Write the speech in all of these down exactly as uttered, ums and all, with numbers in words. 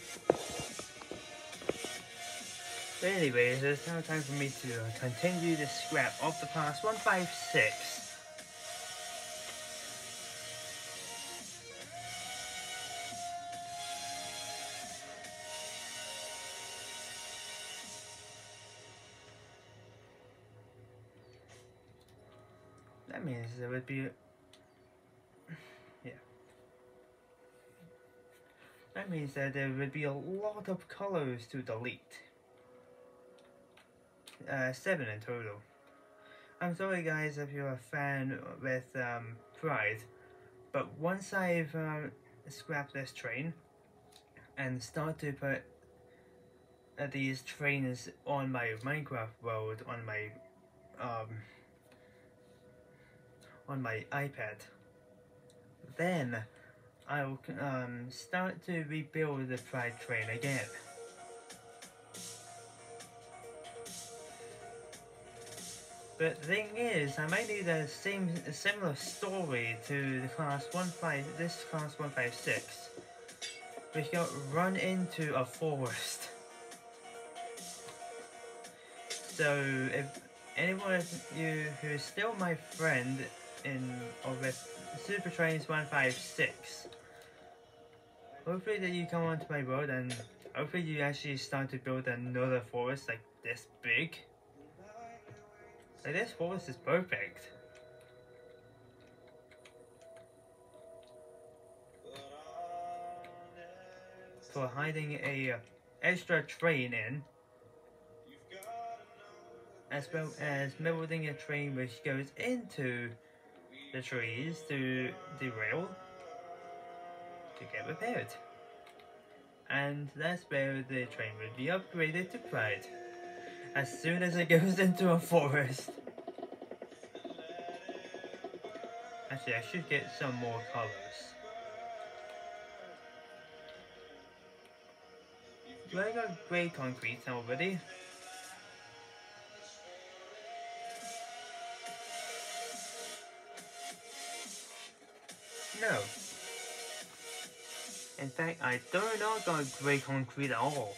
But anyways, it's now time for me to uh, continue the scrap of the class one five six. That means there would be... yeah. That means that there would be a lot of colors to delete. Uh, seven in total. I'm sorry guys if you're a fan with um, Pride, but once I've uh, scrapped this train and start to put uh, these trains on my Minecraft world on my um, on my iPad, then I'll um, start to rebuild the Pride train again. But the thing is, I might need a same a similar story to the class one five this class one five six, which got run into a forest. So if anyone of you who's still my friend in or with Super Trains one five six, hopefully that you come onto my world and hopefully you actually start to build another forest like this big. Like this forest is perfect. For hiding a uh, extra train in, as well as building a train which goes into the trees to derail to get repaired. And that's where the train would be upgraded to Pride as soon as it goes into a forest. Actually, I should get some more colors. Do I got grey concrete already? No. In fact, I do not got grey concrete at all.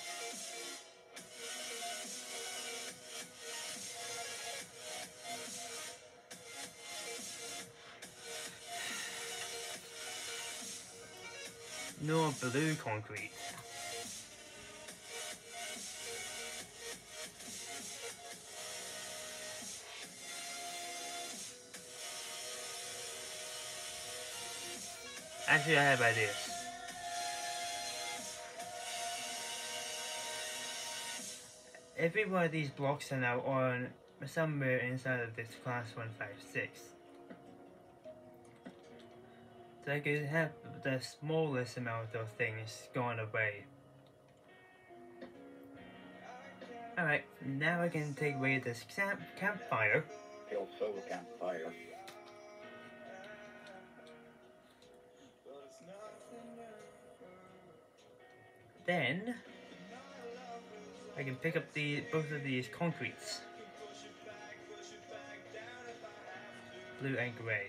No blue concrete. Actually, I have ideas. Every one of these blocks are now on somewhere inside of this class one five six. So I could have the smallest amount of things gone away. Alright, now I can take away this camp campfire. Kill soul campfire. Then I can pick up the both of these concretes. Blue and grey.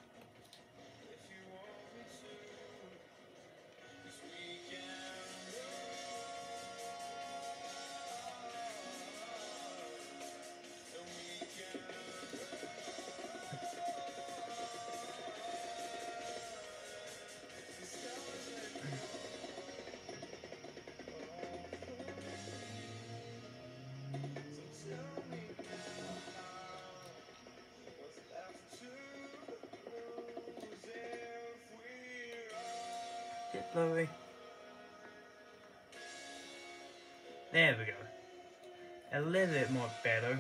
Bit blurry. There we go. A little bit more better.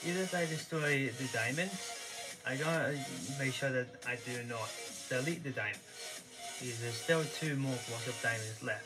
even if I destroy the diamonds, I gotta make sure that I do not delete the diamonds. Because there's still two more blocks of diamonds left.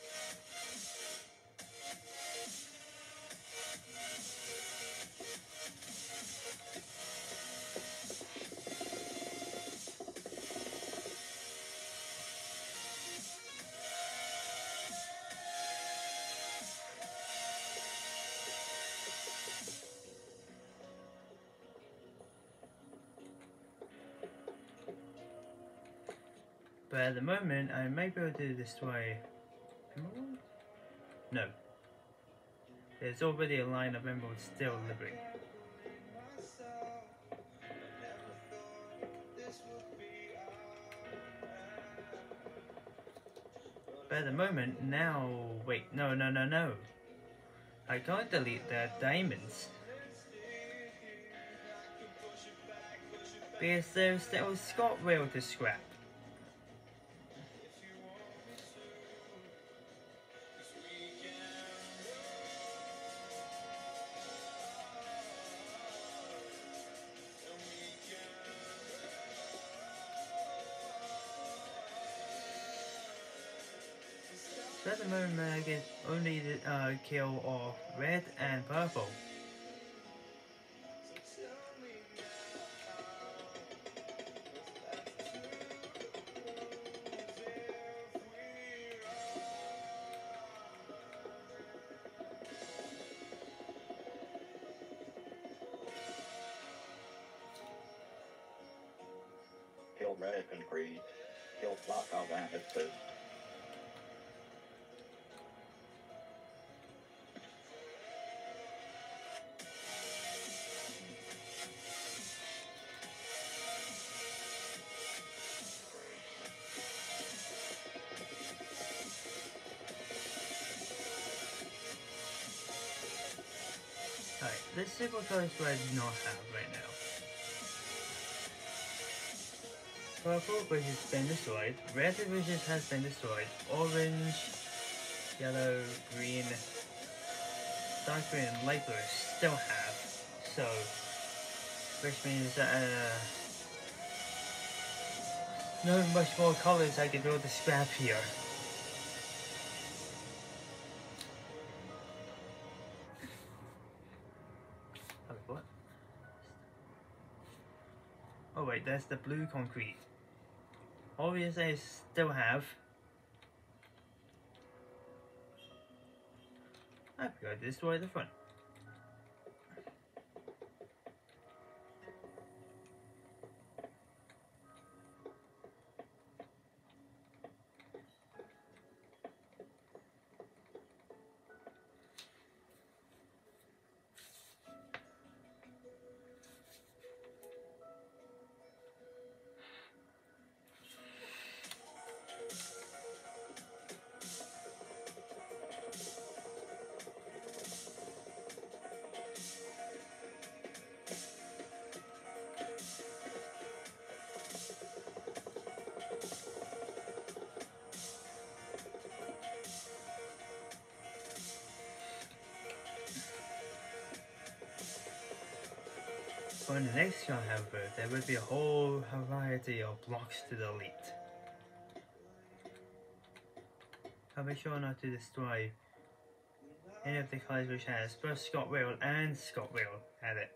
But at the moment, I might be able to destroy... No. There's already a line of emeralds still living. But at the moment, now... Wait, no, no, no, no. I can't delete the diamonds. Because there's still ScotRail to scrap. So at the moment I get only the uh, kill of red and purple. Kill red and green. Kill black outlanded too. Alright, let's see what colors do I not have right now. Purple, which has been destroyed. Red, which has been destroyed. Orange, yellow, green, dark green, and light blue still have. So, which means that uh, not much more colors I can be able to scrap here. Okay, what? Oh wait, that's the blue concrete. Obviously I still have. I forgot to destroy the front. For the next gun, however, there would be a whole variety of blocks to delete. I'll be sure not to destroy any of the colors which has both ScotRail and ScotRail at it.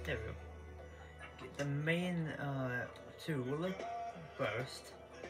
There we go. Get the main uh, tool first.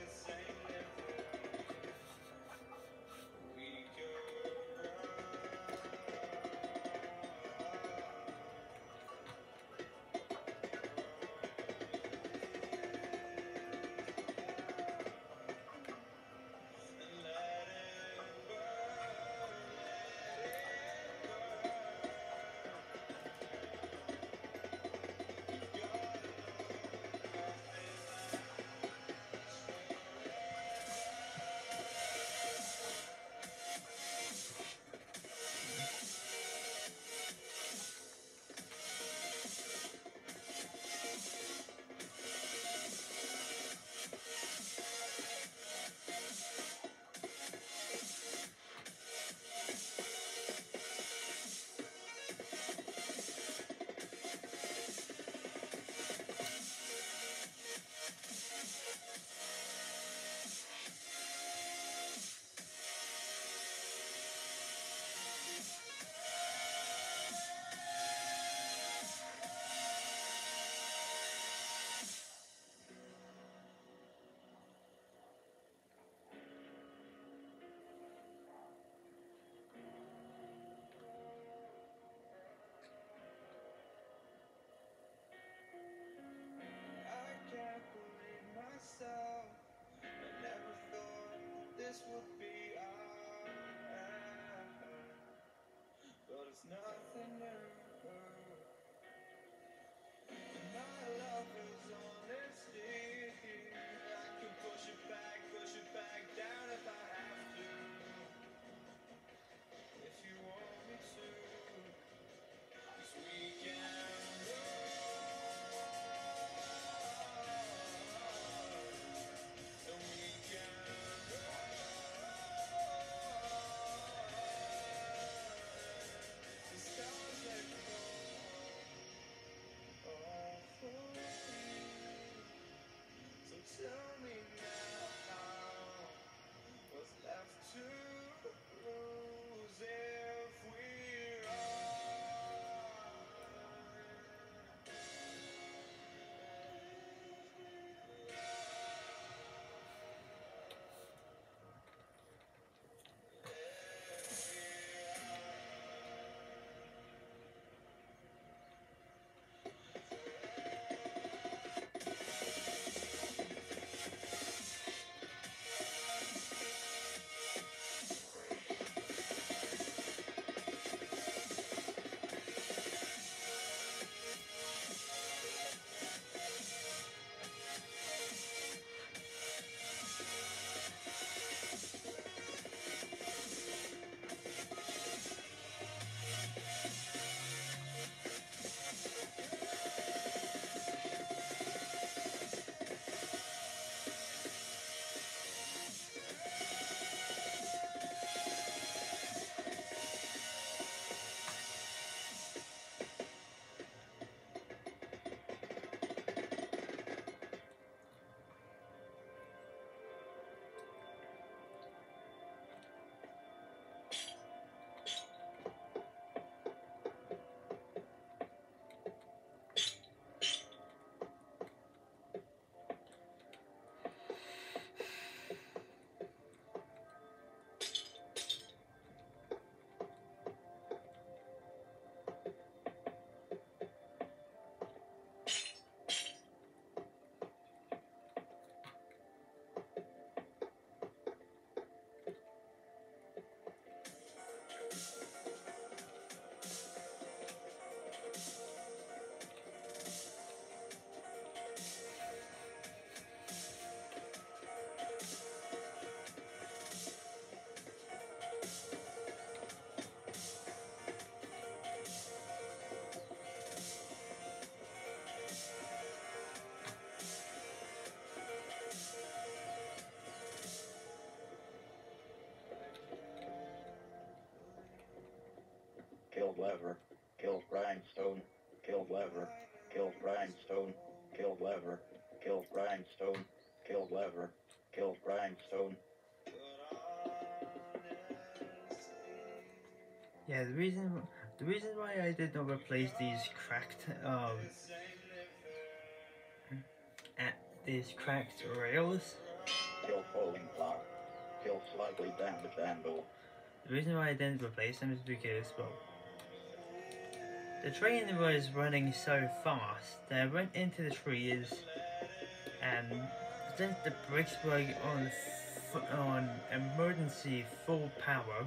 Killed lever. Killed grindstone. Killed lever. Killed grindstone. Killed lever. Killed grindstone. Killed lever. Killed grindstone. Yeah, the reason the reason why I did not replace these cracked um at these cracked rails, Kill falling block. Kill slightly damaged handle. the reason why I didn't replace them is because, well, the train was running so fast that I went into the trees, and since the brakes were on f on emergency full power,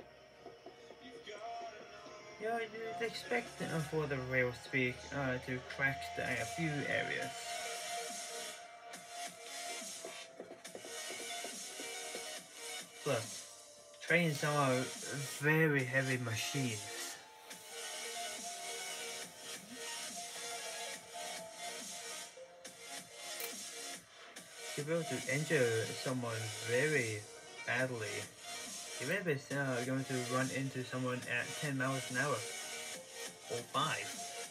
you know, you'd expect uh, for the rails to be uh, to crack the, a few areas. Plus, trains are very heavy machines. You'll be able to injure someone very badly, even if it's uh, going to run into someone at ten miles an hour or five.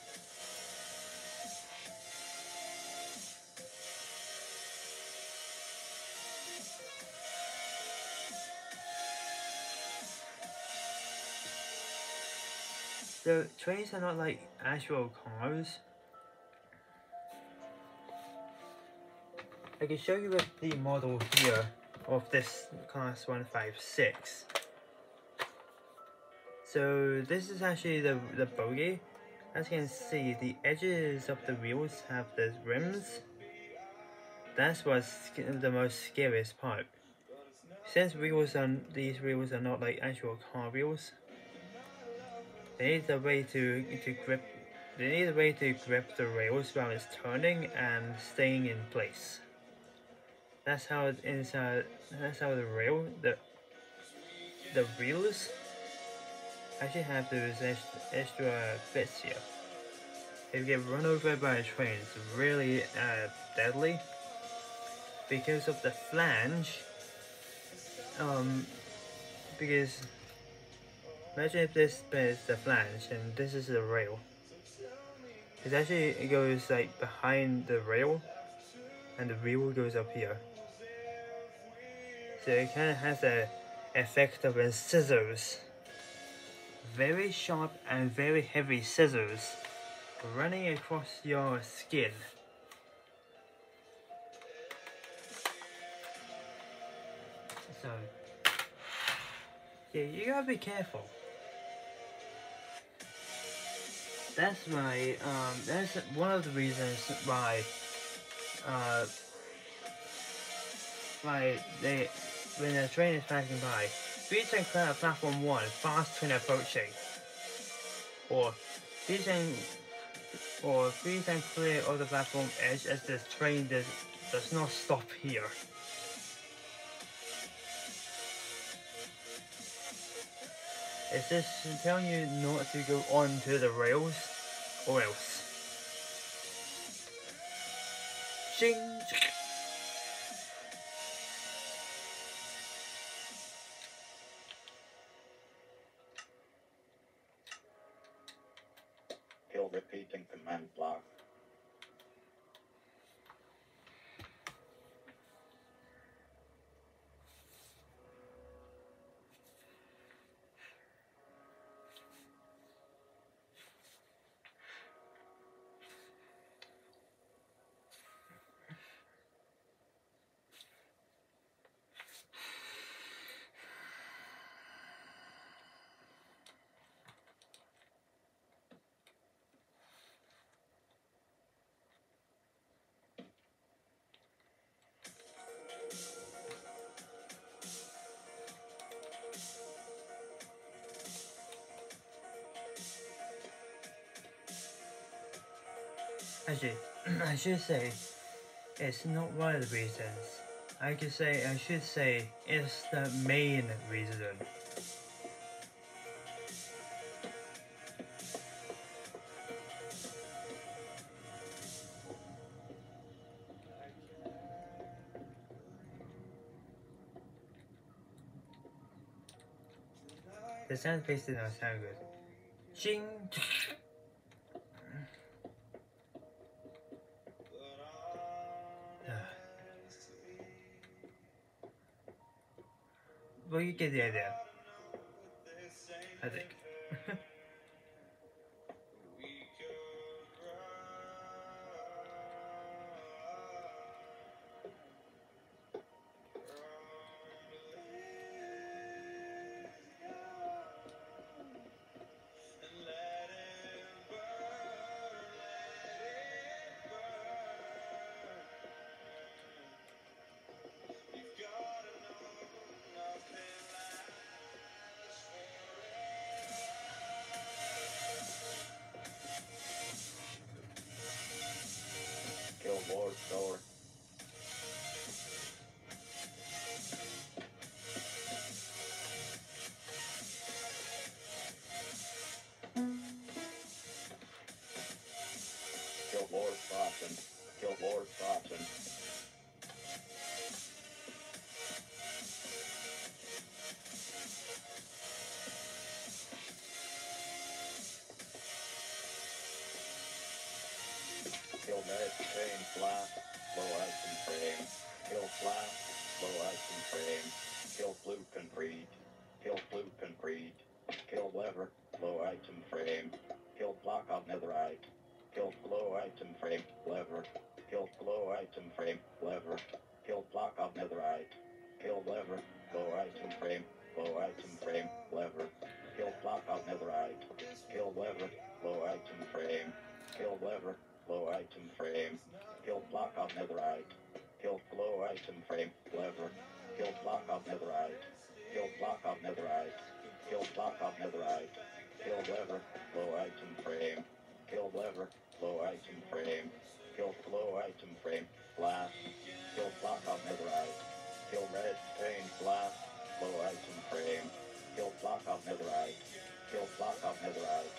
So trains are not like actual cars. I can show you with the model here of this class one five six. So this is actually the, the bogie. As you can see, the edges of the wheels have the rims. That's what's the most scariest part. Since wheels are, these wheels are not like actual car wheels, they need a way to, to grip they need a way to grip the rails while it's turning and staying in place. That's how it is. Uh, that's how the rail, the the wheels, actually have those extra bits here. If you get run over by a train, it's really uh, deadly because of the flange. Um, because imagine if this is the flange and this is the rail. It actually it goes like behind the rail, and the wheel goes up here. So it kind of has the effect of a scissors. Very sharp and very heavy scissors running across your skin. So, yeah, you gotta be careful. That's why, um, that's one of the reasons why, uh, why they, when the train is passing by, reaching platform one, fast train approaching, or reaching, or please and clear of the platform edge as this train does, does not stop here. Is this telling you not to go onto the rails, or else? Shing! Kill repeating command block. Actually, I should say, it's not one of the reasons. I could say, I should say, it's the main reason. The sound effects did not sound good. Shing! Well, you get the idea. I think. frame. Kill blue concrete. Kill blue concrete. Kill lever. Low item frame. Kill block of netherite. Kill glow item frame. Lever. Kill glow item frame. Lever. Kill block of netherite. Kill lever. Low item frame. Low item frame. Lever. Kill block of netherite. Kill lever. Low item frame. Kill lever. Low item frame. Kill block of netherite. Kill glow item frame. Lever. Kill block of netherite. Kill block of netherite. Kill block of netherite. Kill lever. Low item frame. Kill lever. Low item frame. Kill glow item frame. Blast. Kill block of netherite. Kill red stained blast. Low item frame. Kill block of netherite. Kill block of netherite.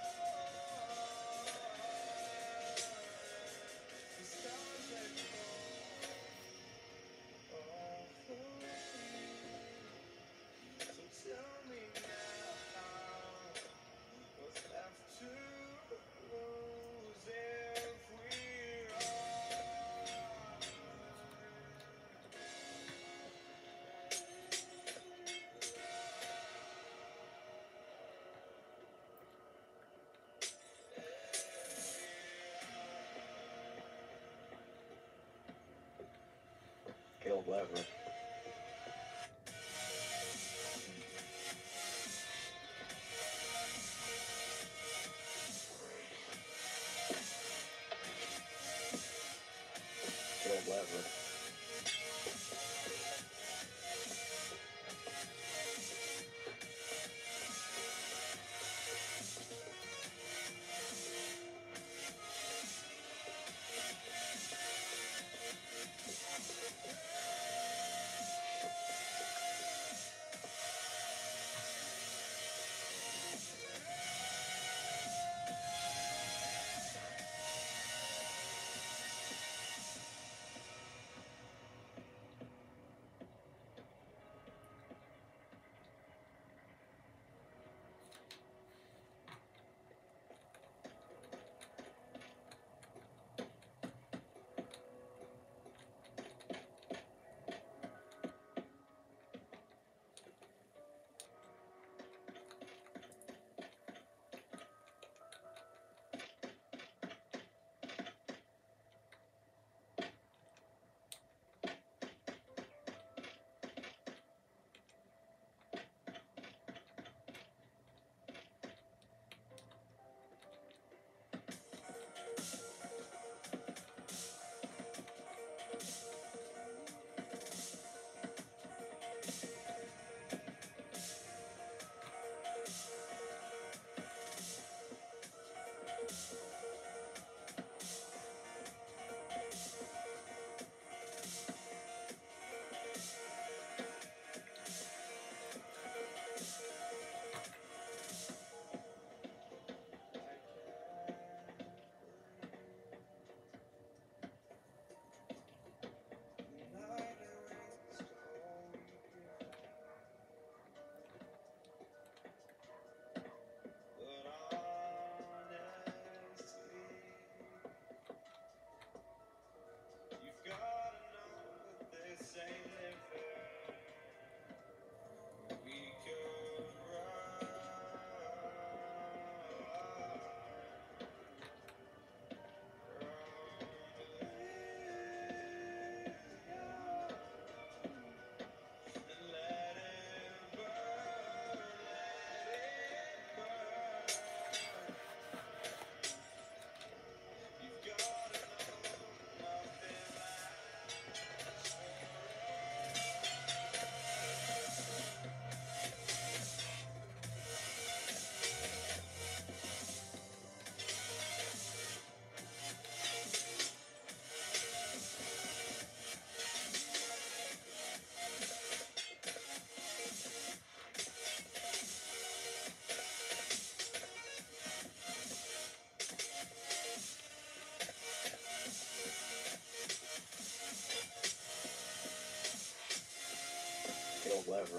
Kill lever. Kill lever. Kill lever.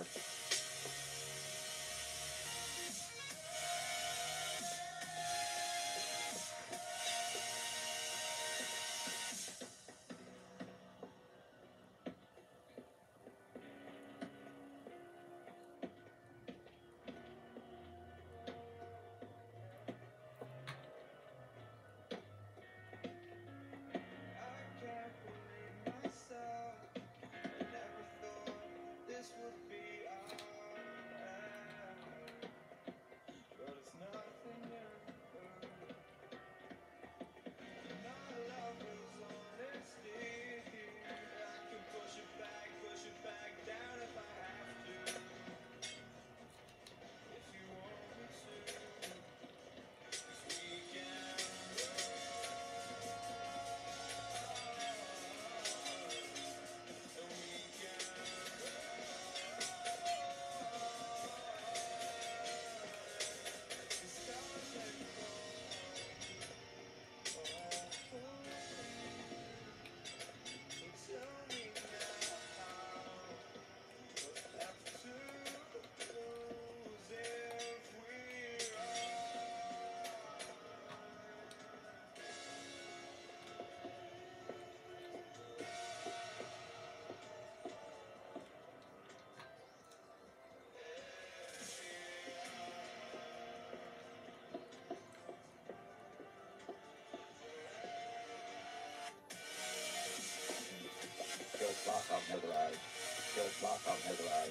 of netherite.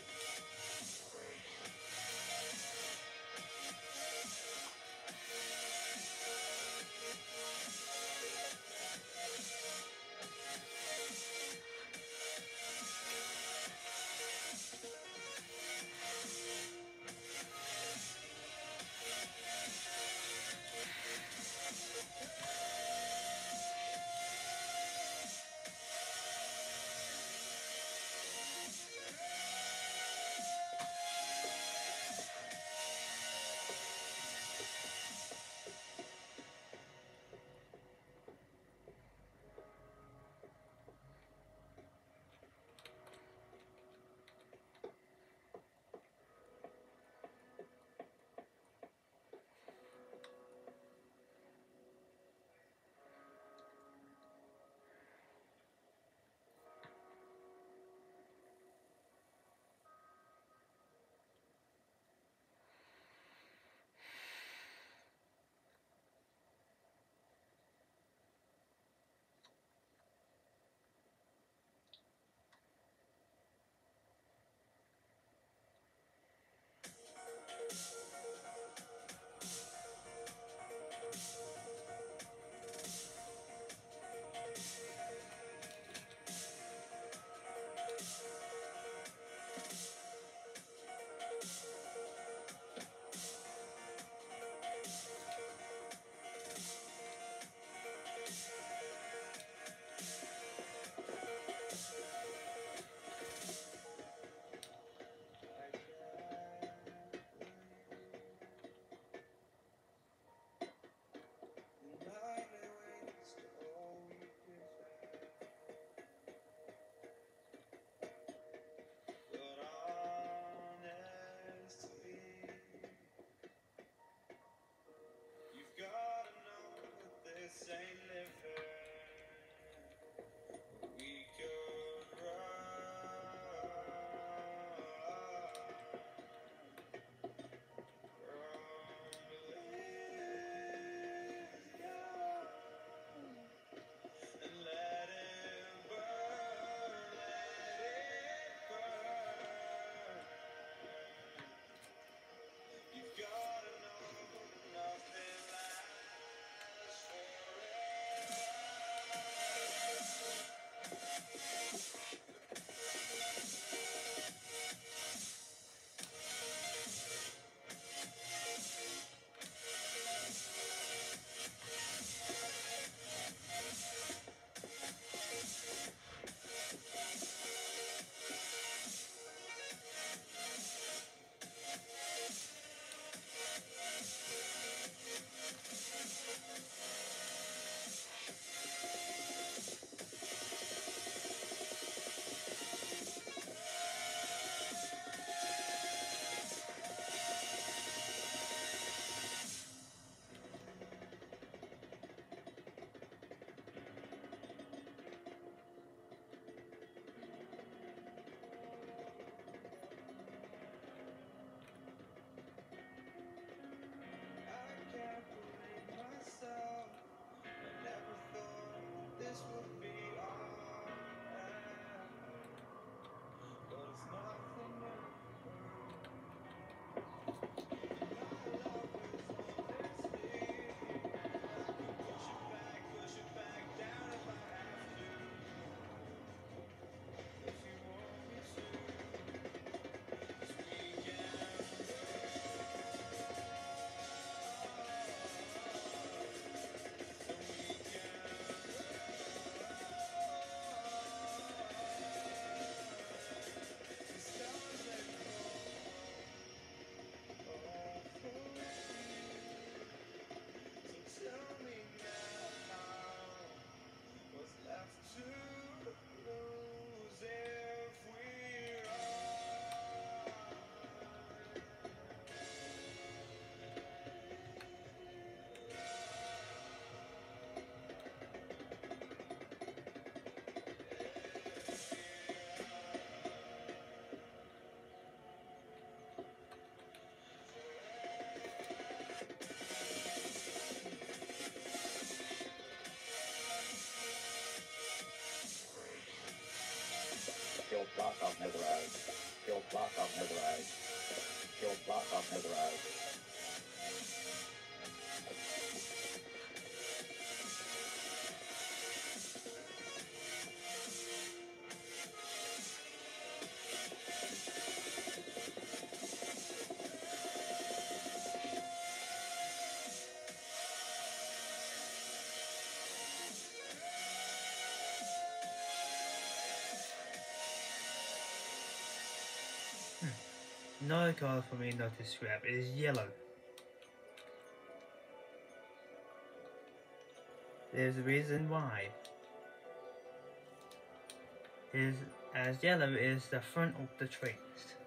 Kill block of netherite. block of netherite. Kill block of netherite. Another color for me not to scrap is yellow. There's a reason why. Is as yellow is the front of the trees.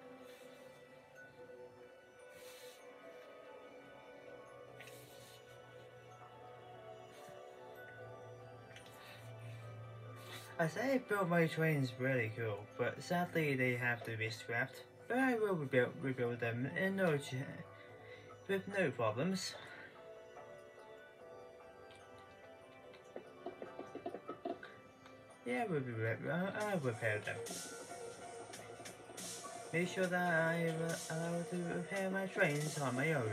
I say I built my trains really cool, but sadly they have to be scrapped. But I will rebuild, rebuild them in no ch with no problems. Yeah, we'll be I will repair them. Make sure that I am allowed to repair my trains on my own.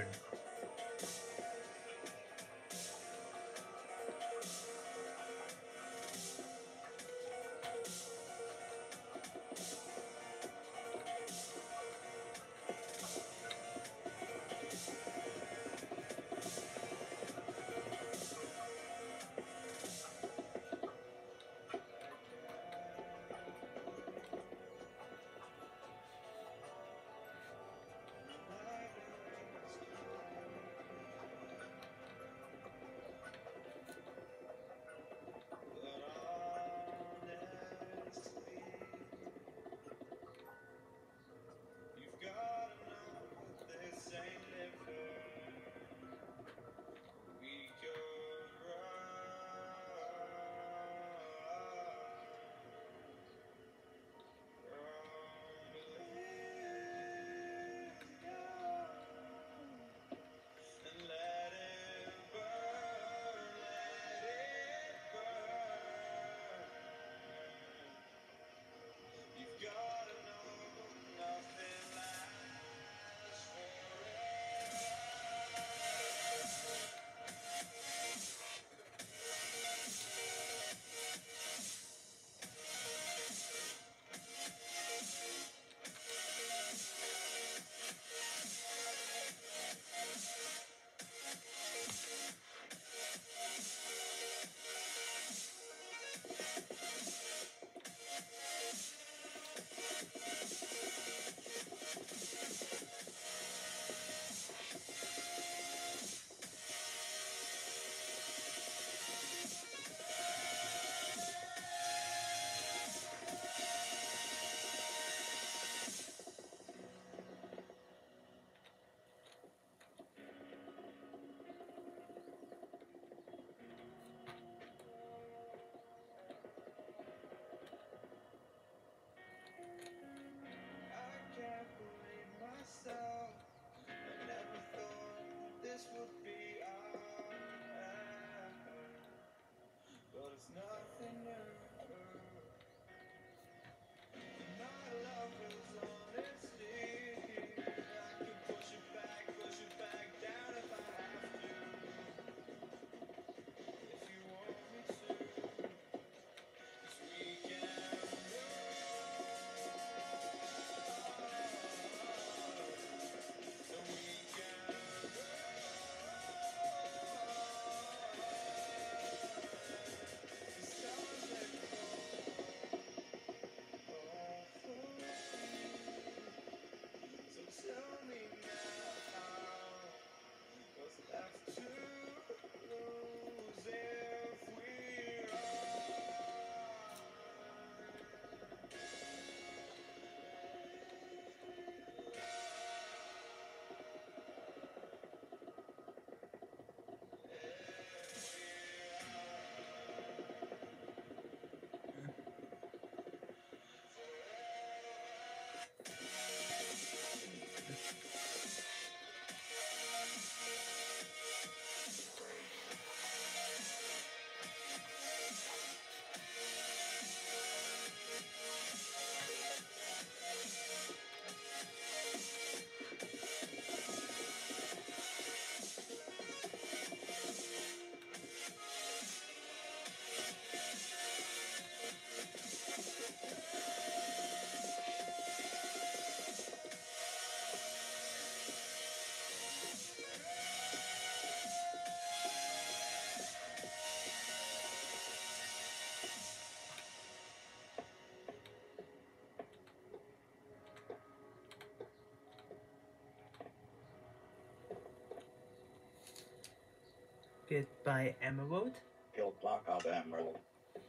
Goodbye Emerald. Kill block of emerald.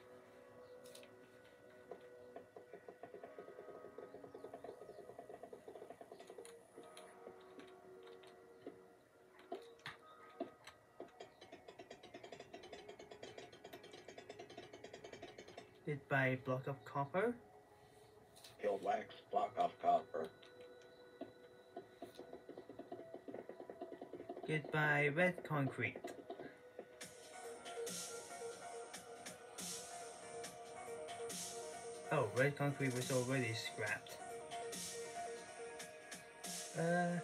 Goodbye block of copper. Kill wax block of copper. Goodbye red concrete. Oh, red concrete was already scrapped. Uh,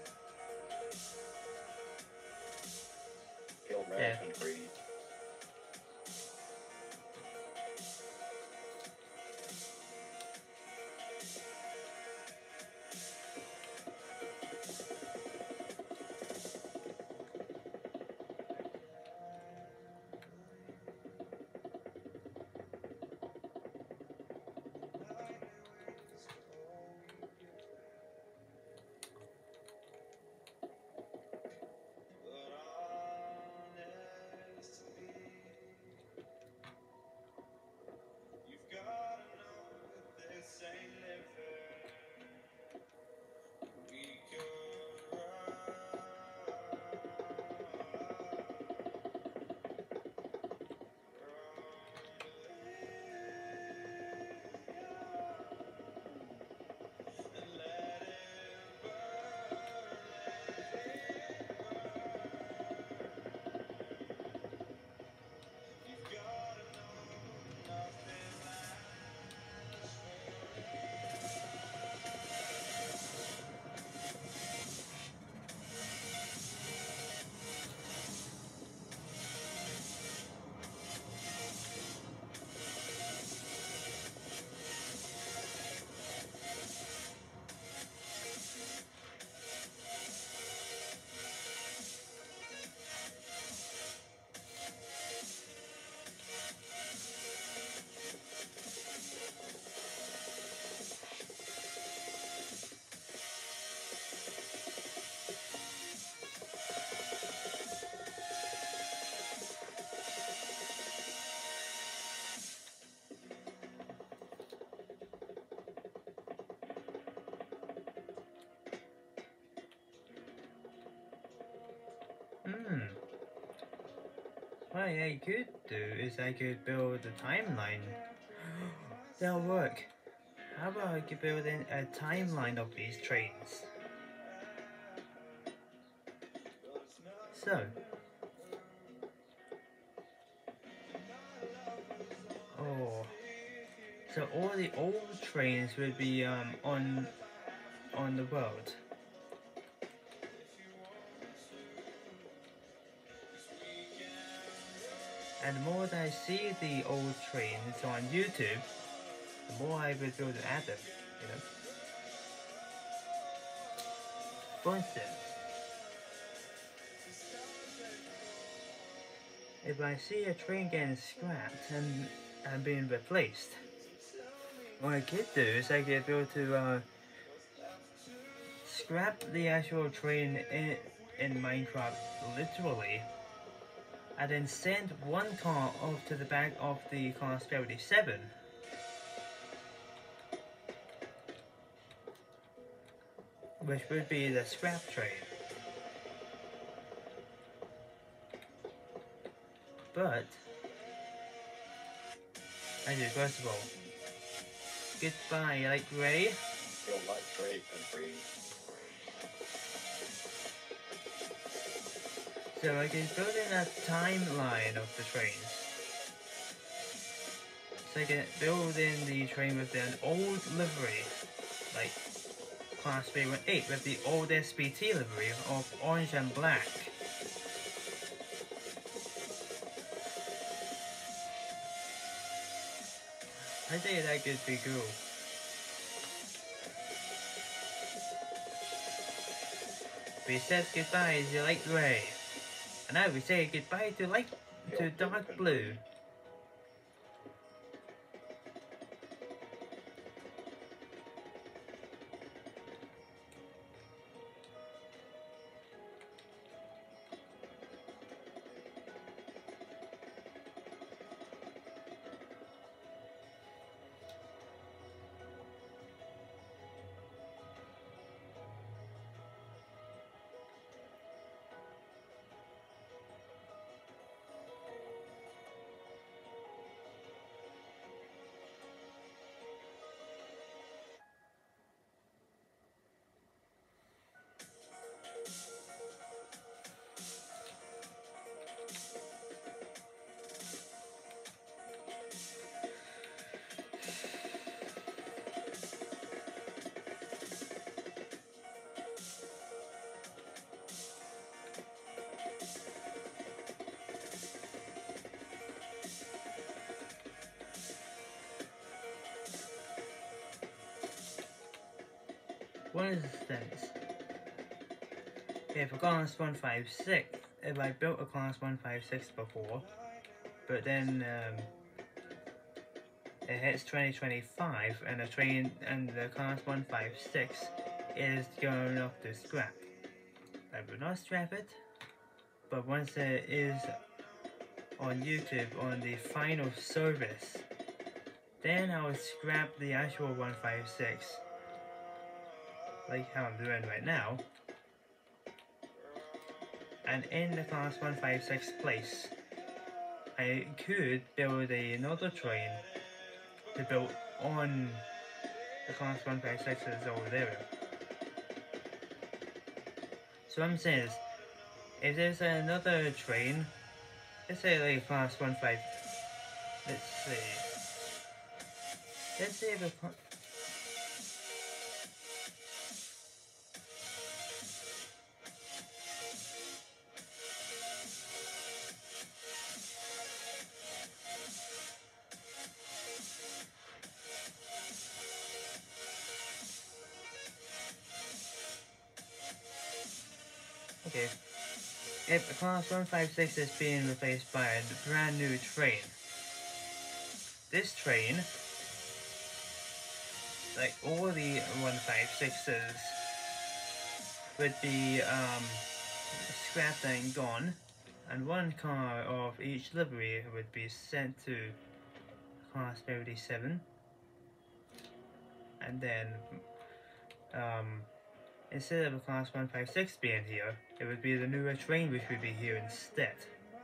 Kill red Yeah. concrete. hmm. What I could do is I could build a timeline. That'll work. How about I could build in a timeline of these trains? So, oh, so all the old trains would be um on on the world. And the more that I see the old trains on YouTube, the more I will be able to add them, you know. For instance, if I see a train getting scrapped and, and being replaced, what I could do is I could be able to uh, scrap the actual train in, in Minecraft literally, and then send one car off to the back of the Class seventy-seven. Which would be the scrap train. But, I do first of all, goodbye light gray. Kill light gray concrete. So I can build in a timeline of the trains. So I can build in the train with an old livery, like Class B eighteen with the old S B T livery of orange and black. I think that could be cool. We said goodbye to light gray. And now we say goodbye to light to dark blue. One instance, if a class one five six, if I built a class one five six before, but then um, it hits twenty twenty-five and the train and the class one five six is going off to scrap. I will not scrap it, but once it is on YouTube on the final service, then I will scrap the actual one five six, like how I'm doing right now, and in the class one five six place, I could build another train to build on the class one five sixes over there. So what I'm saying is, if there's another train, let's say like class one five, let's see, let's say the okay, if the class one five six is being replaced by a brand new train, this train, like all the one five sixes, would be um, scrapped and gone, and one car of each livery would be sent to class thirty-seven, and then um, instead of a class one five six being here, it would be the newer train which would be here instead.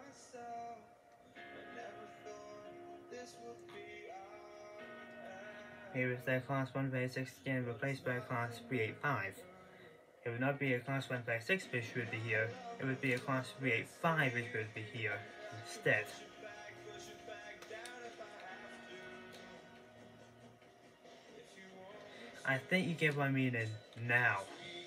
Here is the class one five six getting replaced by a class three eighty-five. It would not be a class one five six which would be here, it would be a class three eighty-five which would be here instead. I think you get what I mean now.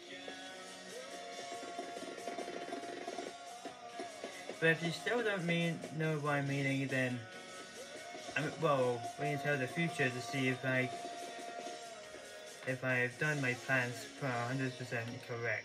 But if you still don't mean know what I'm meaning, then I mean, well, we can tell the future to see if I if I've done my plans one hundred percent correct.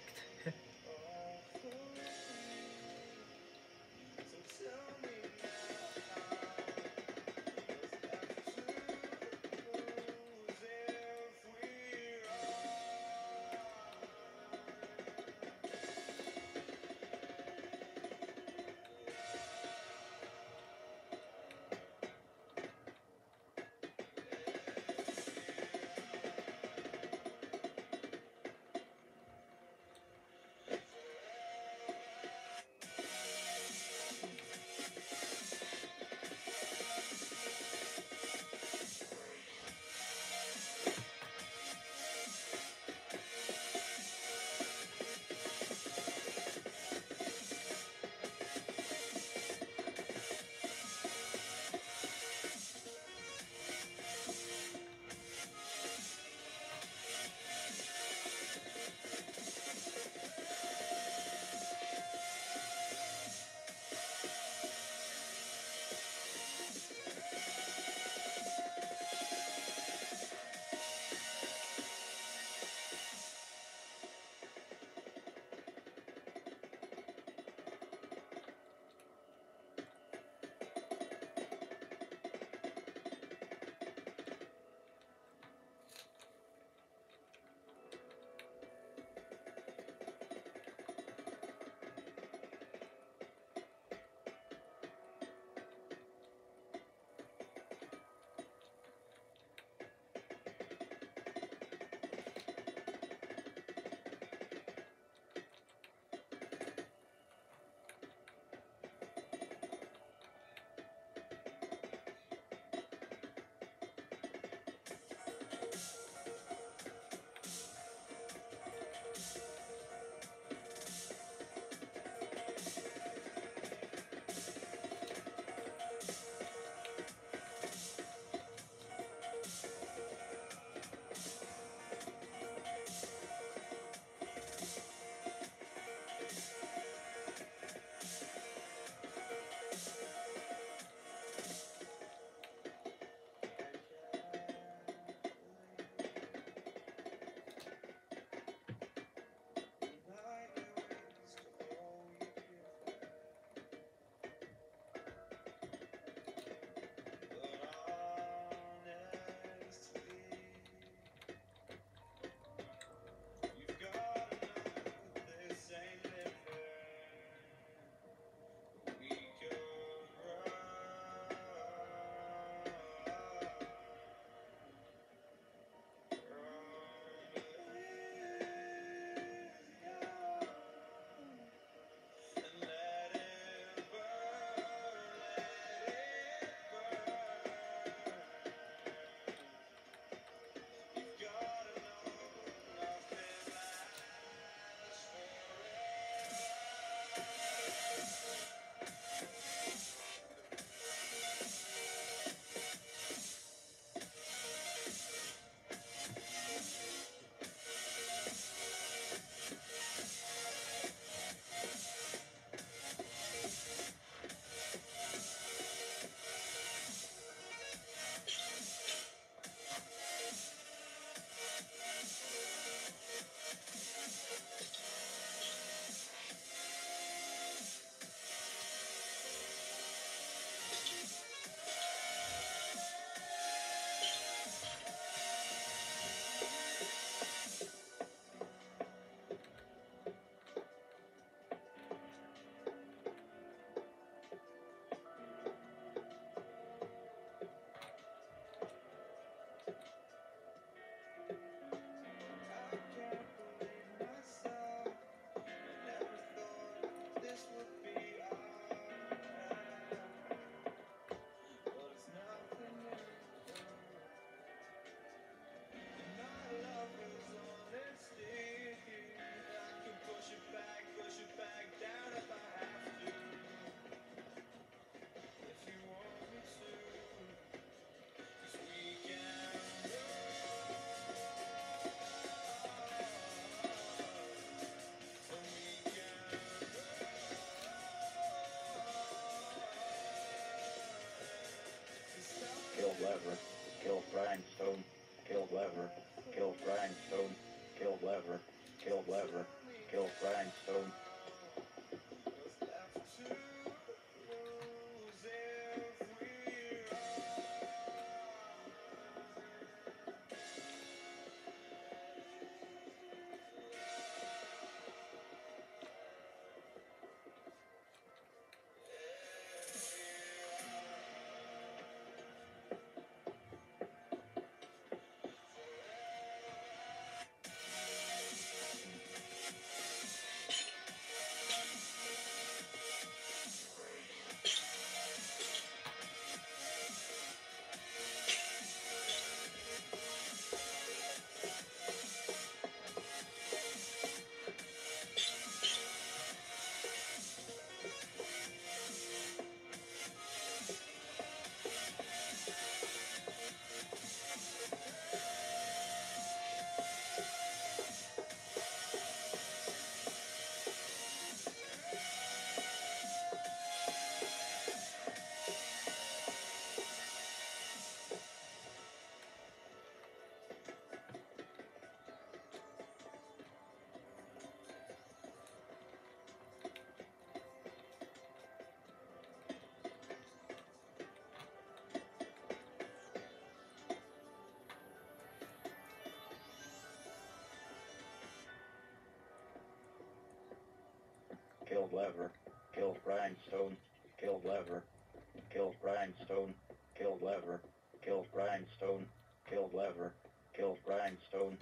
Killed lever. Killed grindstone. Killed lever. Killed grindstone. Killed lever. Killed grindstone. Killed lever. Killed grindstone.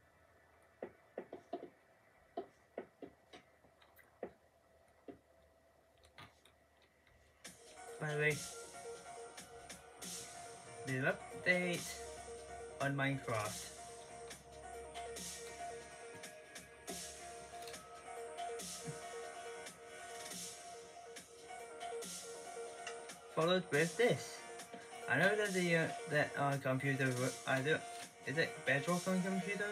By the way, the update on Minecraft. Followed with this. I know that the uh, that uh, computer I do is it Bedrock on computer?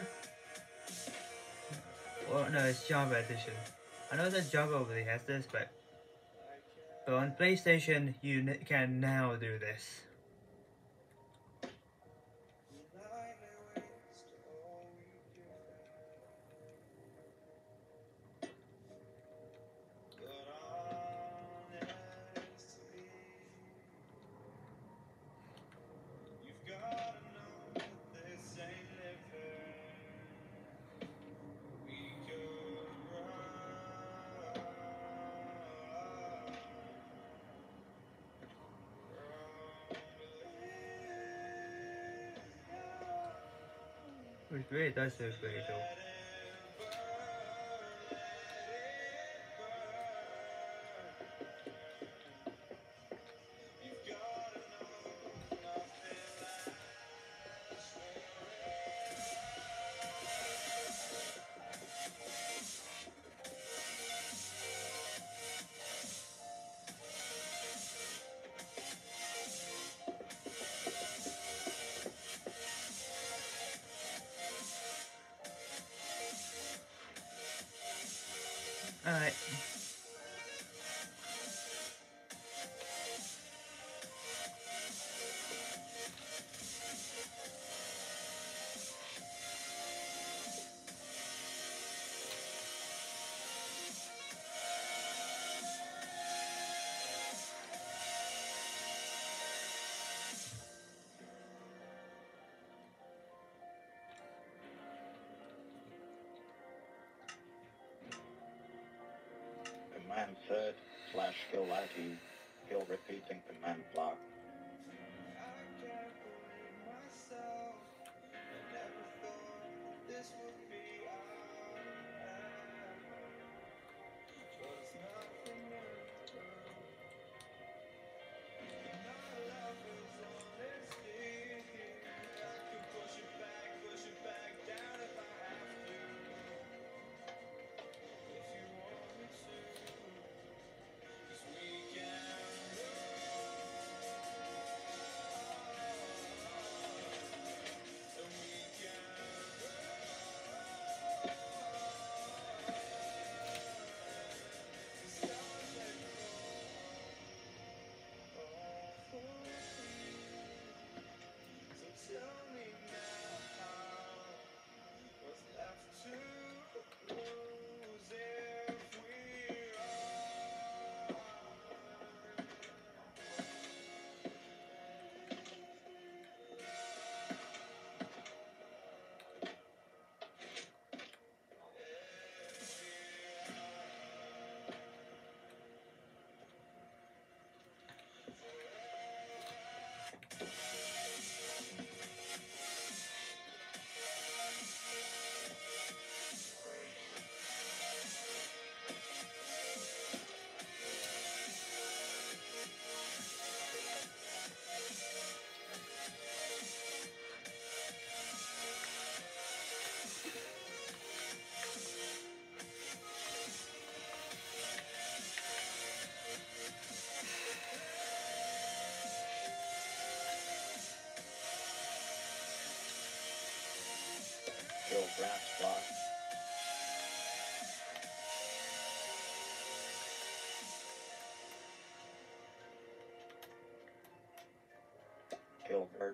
Or no, it's Java edition. I know that Java already has this, but but on PlayStation you n can now do this. Which really does look pretty cool. Alright. Command third slash kill I T. Kill repeating command block. Kill grass block. Kill bird.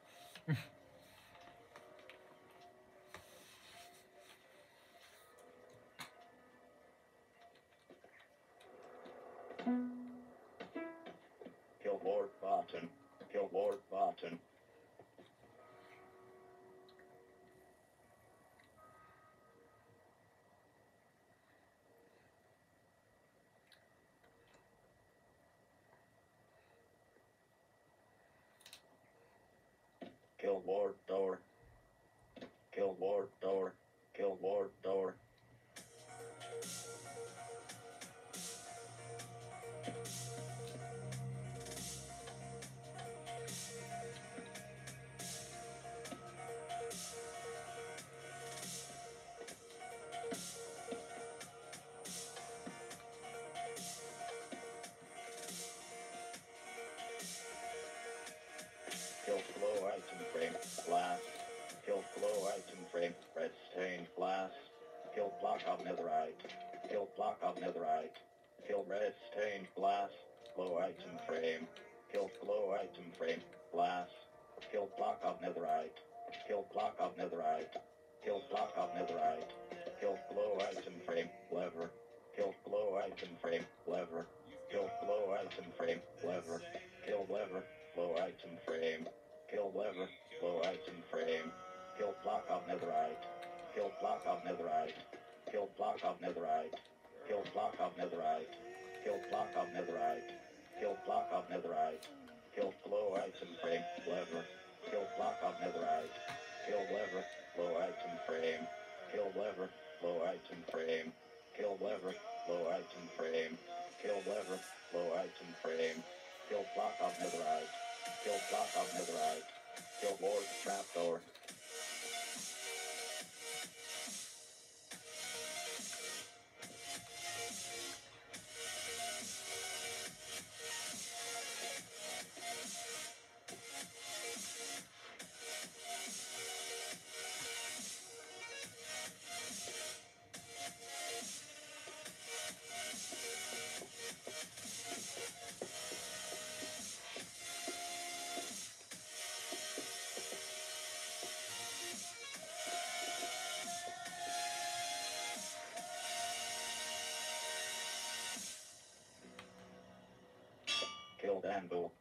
Kill board button. Kill board button. Kill ward door. Kill ward door. Kill ward door. Kill flow item frame. Glass. Kill flow item frame. Red stained glass. Kill block of netherite. Kill block of netherite. Kill red stained glass. Flow item frame. Kill flow item frame. Glass. Kill block of netherite. Kill block of netherite. Kill block of netherite. Kill flow item frame. Lever. Kill flow item frame. Lever. Kill flow item frame. Lever. Kill lever. Flow item frame. Kill lever. Flow item frame. Kill block of netherite. Kill block of netherite. Kill block of netherite. Kill block of netherite. Kill block of netherite. Kill block of netherite. Kill flow item frame. Lever. Kill block of netherite. Kill lever. Flow item frame. Kill lever. Flow item frame. Kill lever. Flow item frame. Kill lever. Flow item frame. Kill block of netherite. Kill block of netherite. Kill ward trapdoor. Killed anvil.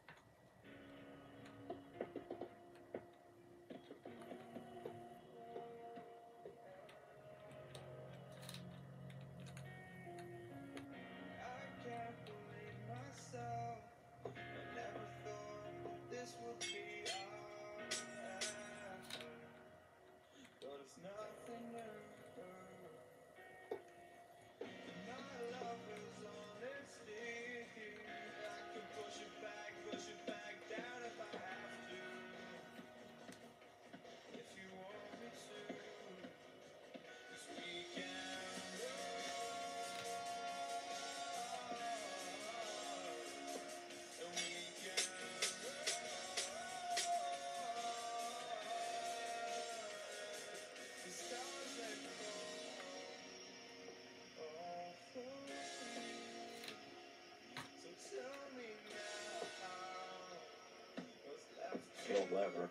Kill lever.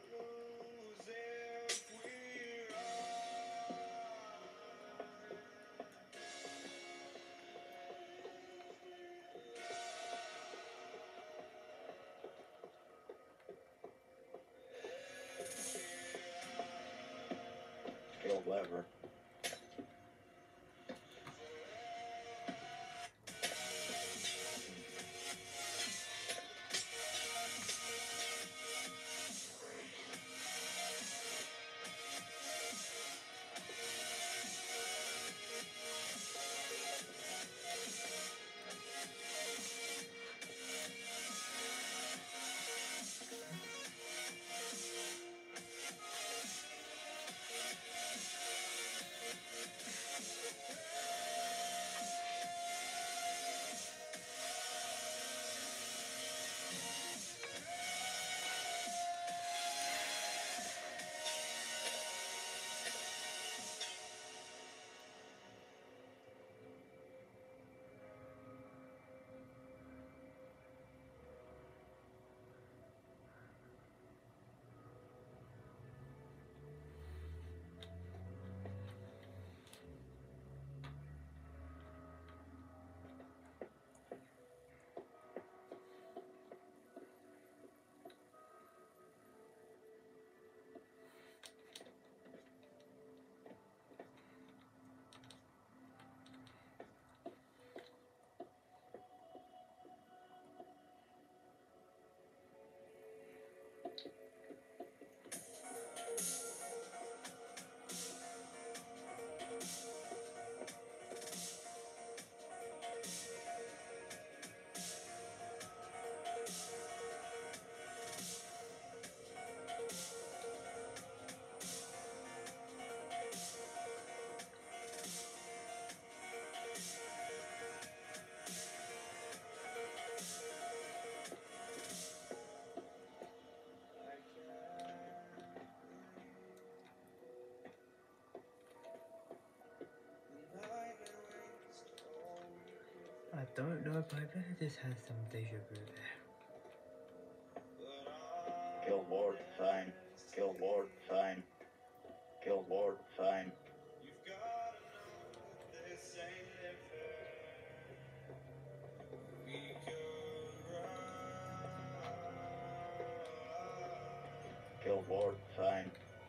Kill lever. don't know, but I bet I just had some deja vu there. Kill ward sign. Kill ward sign. Kill ward sign. Kill ward sign.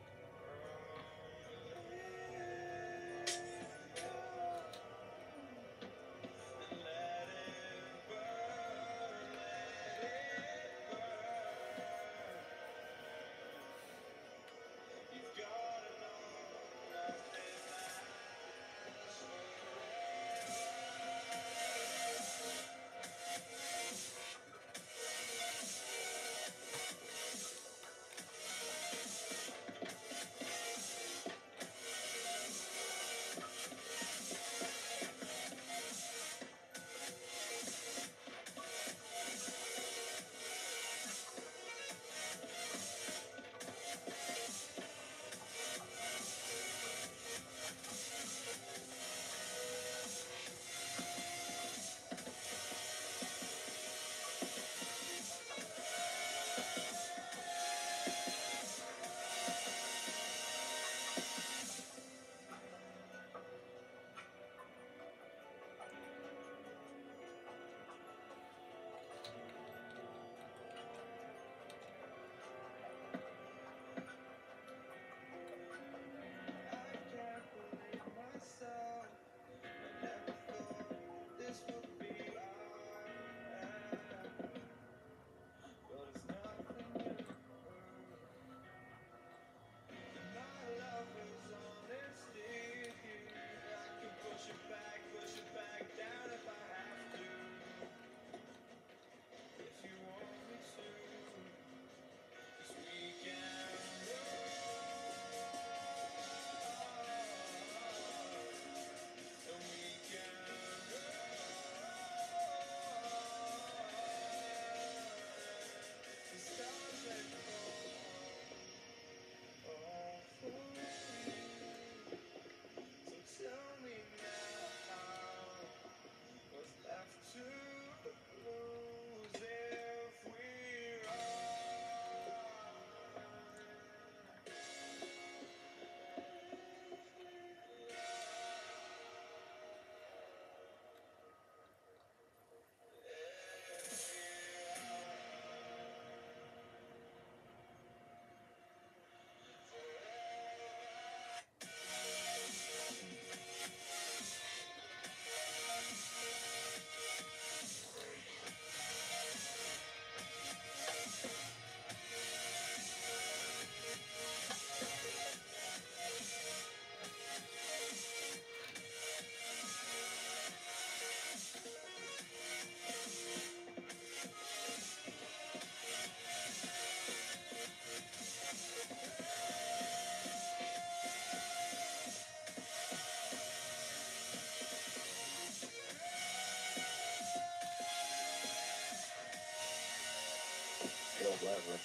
Kill lever.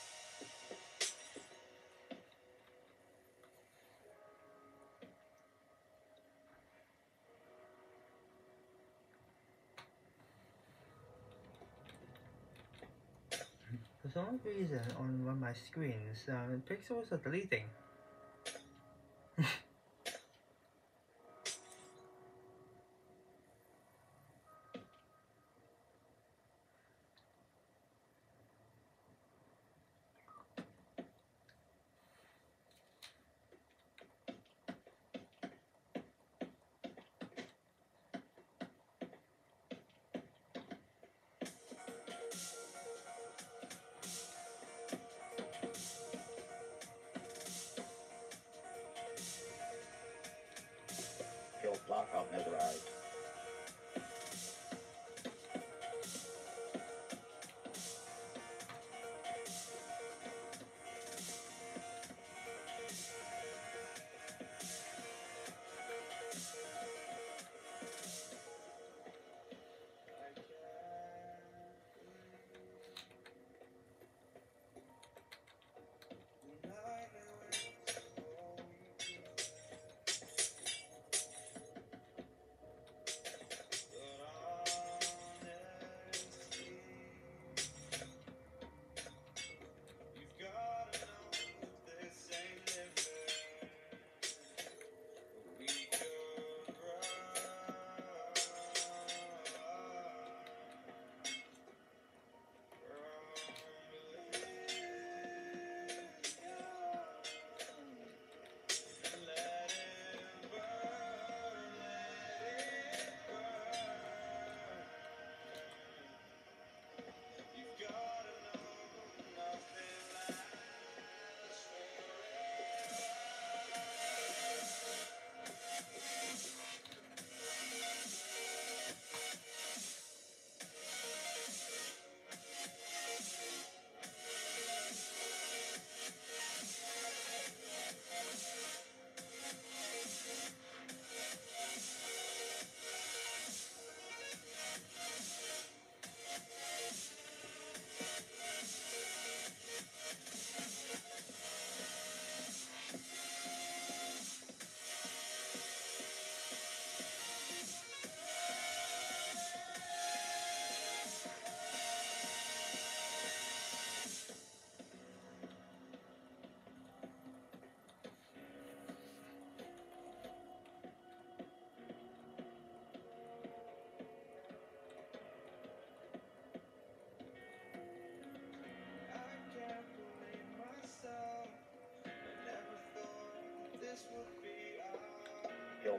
For some reason, on one of my screens, uh, pixels are deleting.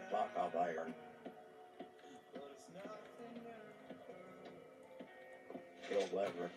block of iron. Killed lever.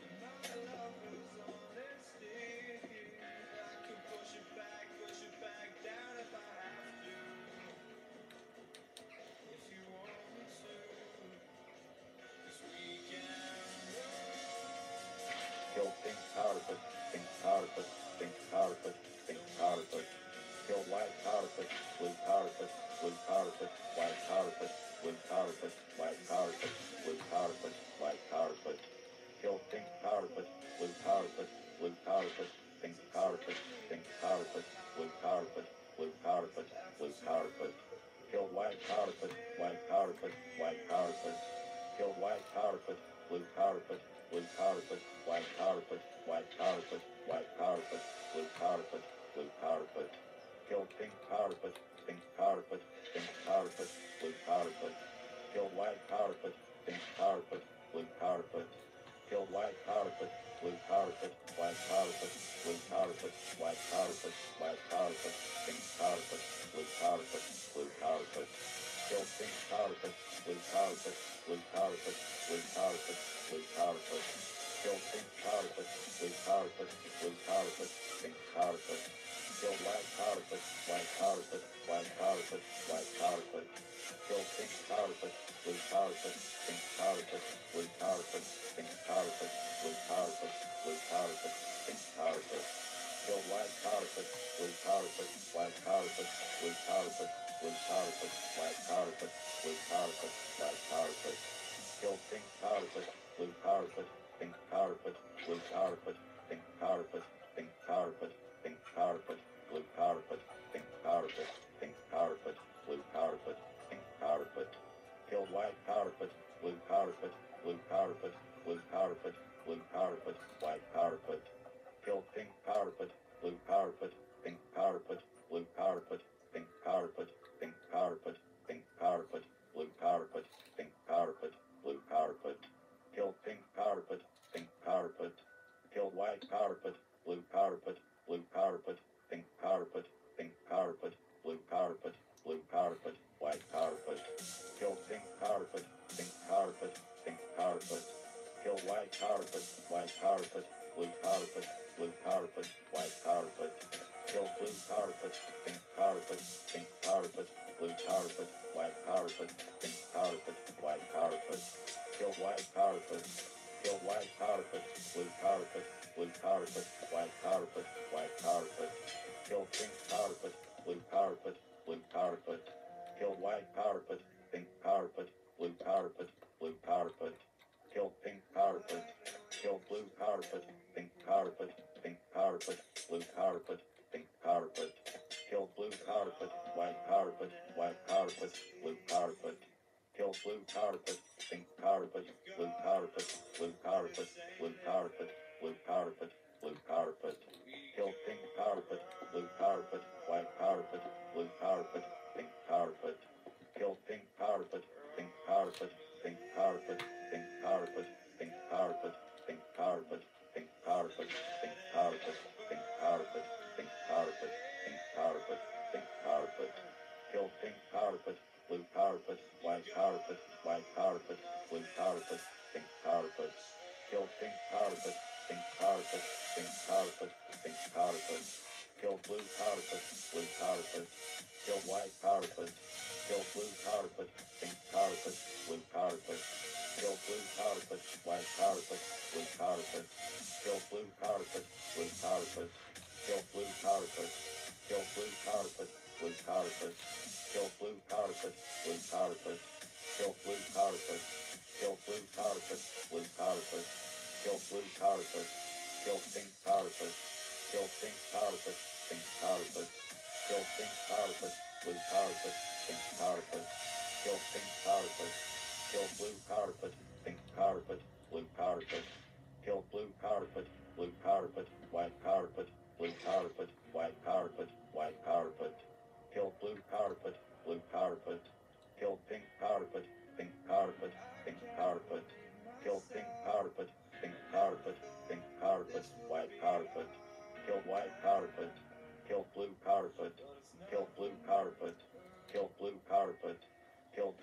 Killed pink carpet, pink carpet, pink carpet, pink carpet. Killed white carpet, blue carpet, blue carpet, white carpet, blue carpet, white carpet, blue carpet, white carpet. Killed pink carpet, blue carpet, blue carpet, pink carpet, pink carpet, blue carpet, blue carpet, blue carpet. Killed white carpet, white carpet, white carpet. Killed white carpet, blue carpet, blue carpet, white carpet, white carpet, white carpet, blue carpet, blue carpet. Killed pink carpet, pink carpet, pink carpet, blue carpet. Killed white carpet, pink carpet, blue carpet. Killed white carpet, blue carpet, white carpet, blue carpet, white carpet, white carpet, pink carpet, blue carpet, blue carpet. Killed pink carpet, blue carpet, blue carpet, blue carpet, blue carpet. Killed pink carpet, blue carpet, blue carpet, pink carpet. Killed white carpet, white carpet, white carpet, white carpet. Killed pink carpet, blue carpet, pink carpet, blue carpet, pink carpet, blue carpet, blue carpet, pink carpet. Killed white carpet, blue carpet, white carpet, blue carpet, blue carpet, white carpet, blue carpet, white carpet. Killed pink carpet, blue carpet, pink carpet, blue carpet, pink carpet, pink carpet, pink carpet, blue carpet, pink carpet, pink carpet, blue carpet, pink carpet. Killed white carpet, blue carpet, blue carpet, blue carpet, blue carpet, white carpet. Killed pink carpet, blue carpet, pink carpet, blue carpet, pink carpet, pink carpet, pink carpet, blue carpet, pink carpet, blue carpet. Killed pink carpet, pink carpet. Killed white carpet, blue carpet, blue carpet, pink carpet, pink carpet, blue carpet, blue carpet, white carpet. Killed pink carpet, pink carpet, pink carpet. Killed white carpet, white carpet, blue carpet, blue carpet, white carpet. Killed blue carpet, pink carpet, pink carpet, blue carpet, white carpet, pink carpet, white carpet. Killed white carpet, killed white carpet, blue carpet, blue carpet, white carpet, white carpet. Killed pink carpet, blue carpet, blue carpet. Killed white carpet, pink carpet, blue carpet, blue carpet. Killed pink carpet, killed blue carpet, pink carpet, pink carpet, blue carpet, pink carpet. Killed blue carpet, white carpet, white carpet, blue carpet. Killed blue carpet, pink carpet, blue carpet, blue carpet, blue carpet, blue carpet, blue carpet. Killed pink carpet, blue carpet, white carpet, blue carpet, pink carpet. Killed pink carpet, pink carpet, pink carpet, pink carpet, pink carpet, pink carpet, pink carpet, pink carpet, pink carpet, pink carpet, pink carpet, pink carpet. Killed pink carpet, blue carpet, white carpet, white carpet, blue carpet, pink carpet. Killed pink carpet, pink carpet, pink carpet, pink carpet. Killed blue carpet, blue carpet. Killed white carpet. Killed blue carpet, pink carpet, blue carpet. Killed blue carpet, white carpet, blue carpet. Killed blue carpet, blue carpet. Killed blue carpet. Killed blue carpet, blue carpet. Killed blue carpet, blue carpet. Killed blue carpet. Killed blue carpet, blue carpet. Killed blue carpet. Killed pink carpet. Killed pink carpet, pink carpet. Killed pink carpet, blue carpet, pink carpet. Killed pink carpet. Killed blue carpet, pink carpet, blue carpet. Killed blue carpet, blue carpet, white carpet, blue carpet, white carpet, white carpet. Killed blue carpet, blue carpet. Killed pink carpet, pink carpet, pink carpet. Killed pink carpet, pink carpet, pink carpet, white carpet. Killed white carpet. Killed blue carpet. Killed blue carpet. Killed blue carpet.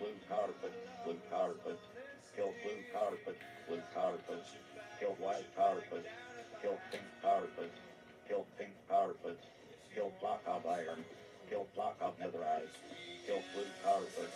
blue carpet, blue carpet. Kill blue carpet, blue carpet. Kill white carpet. Kill pink carpet. Kill pink carpet. Kill block of iron. Kill block of netherite. Kill blue carpet.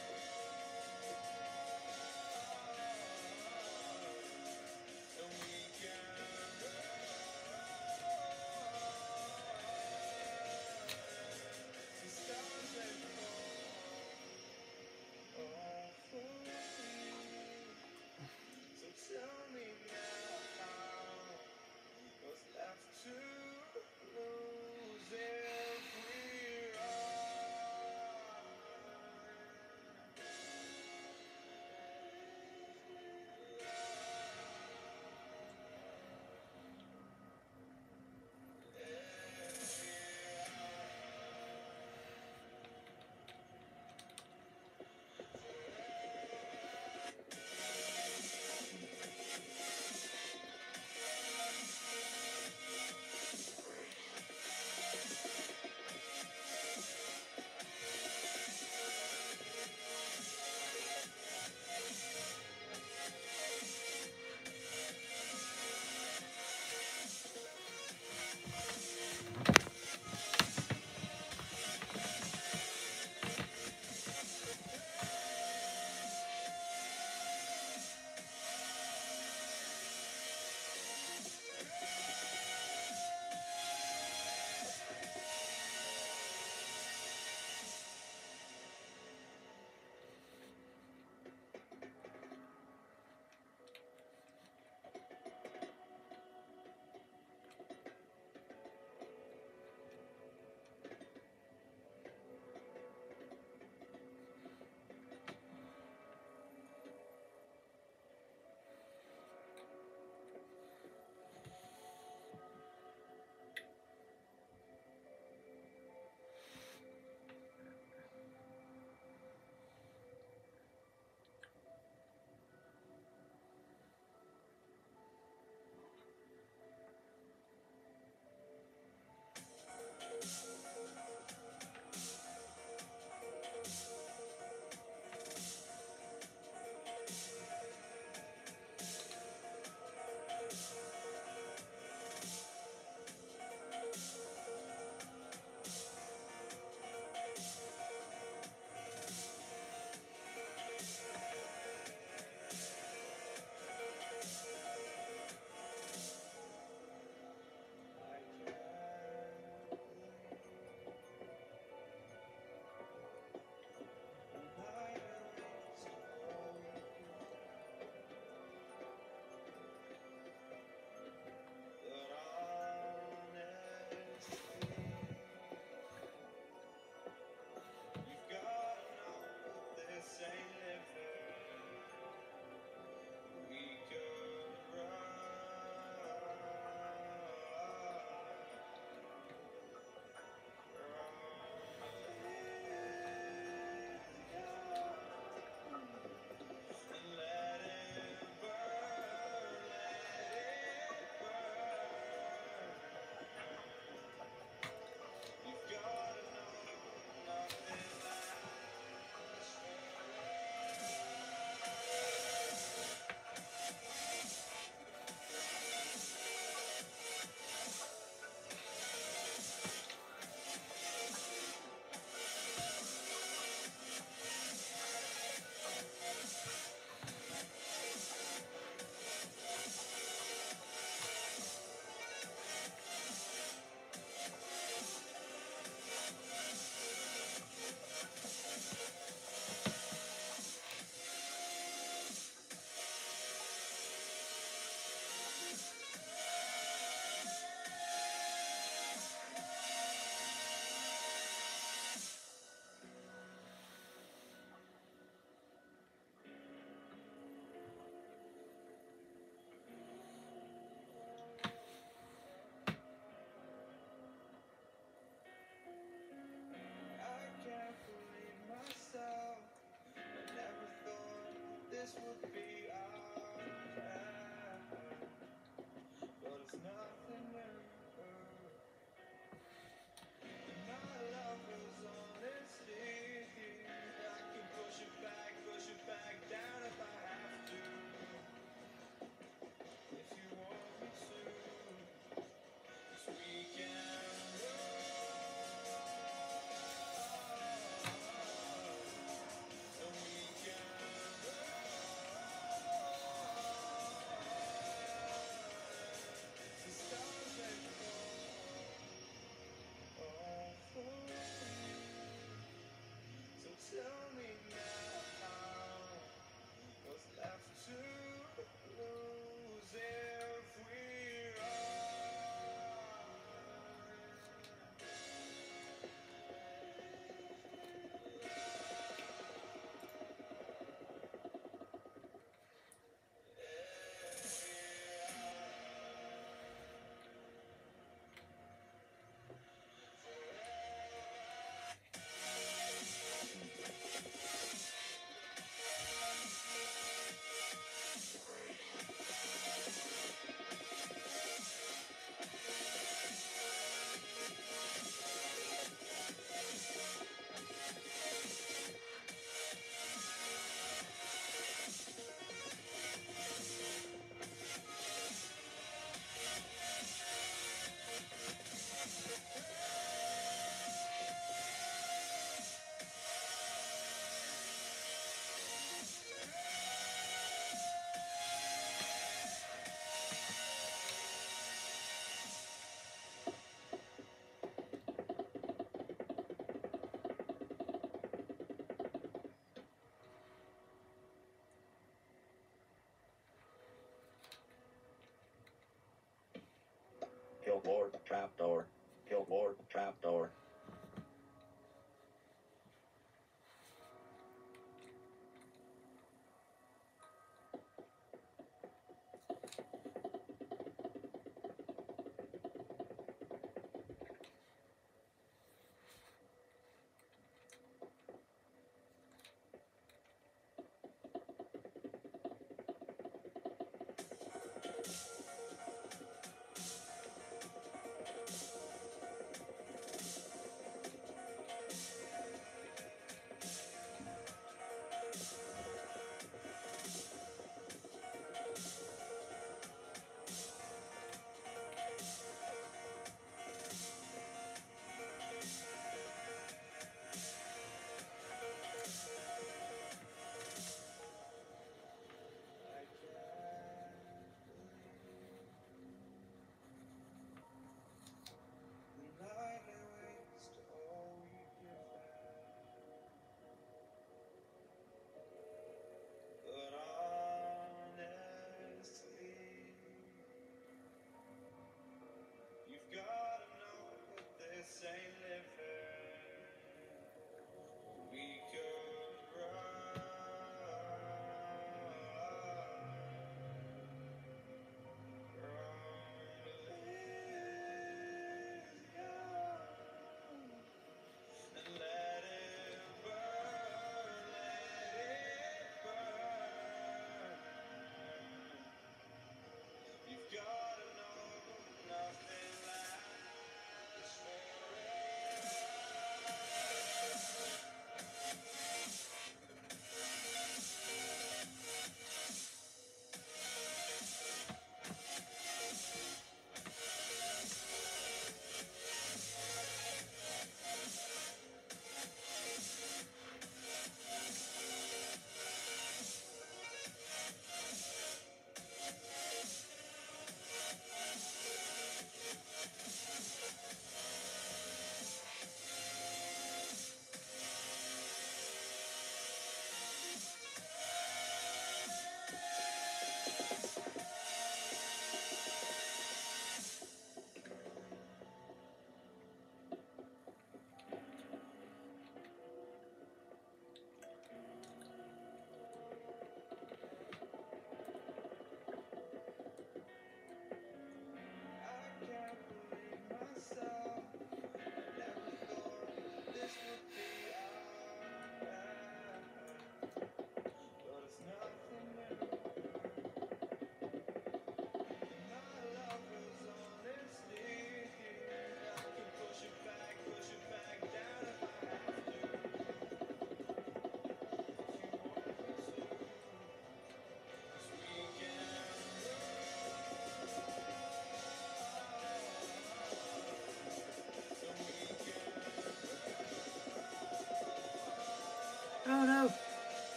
trapdoor. Kill ward trapdoor.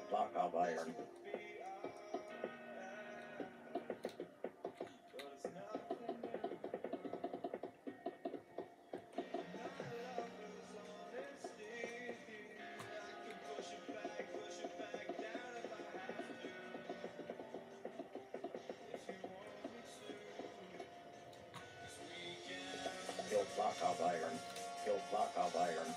block of iron. Kill block of iron. Kill block of iron.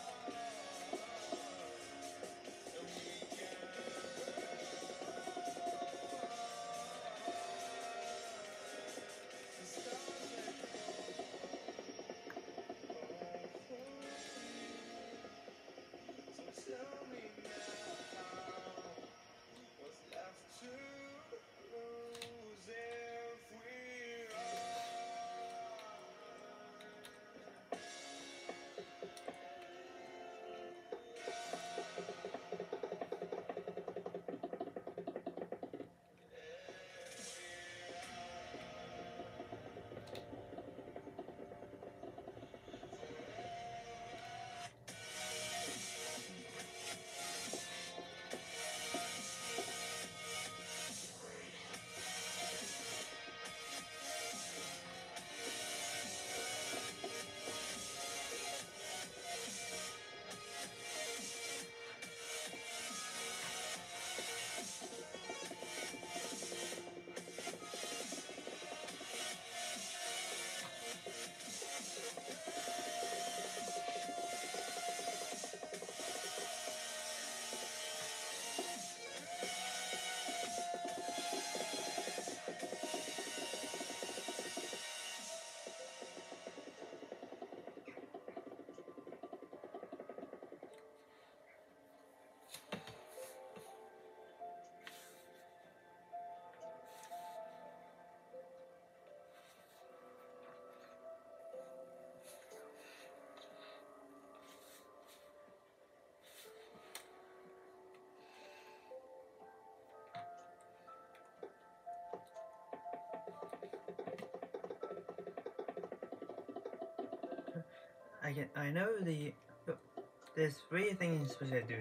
I can I know the there's three things which I do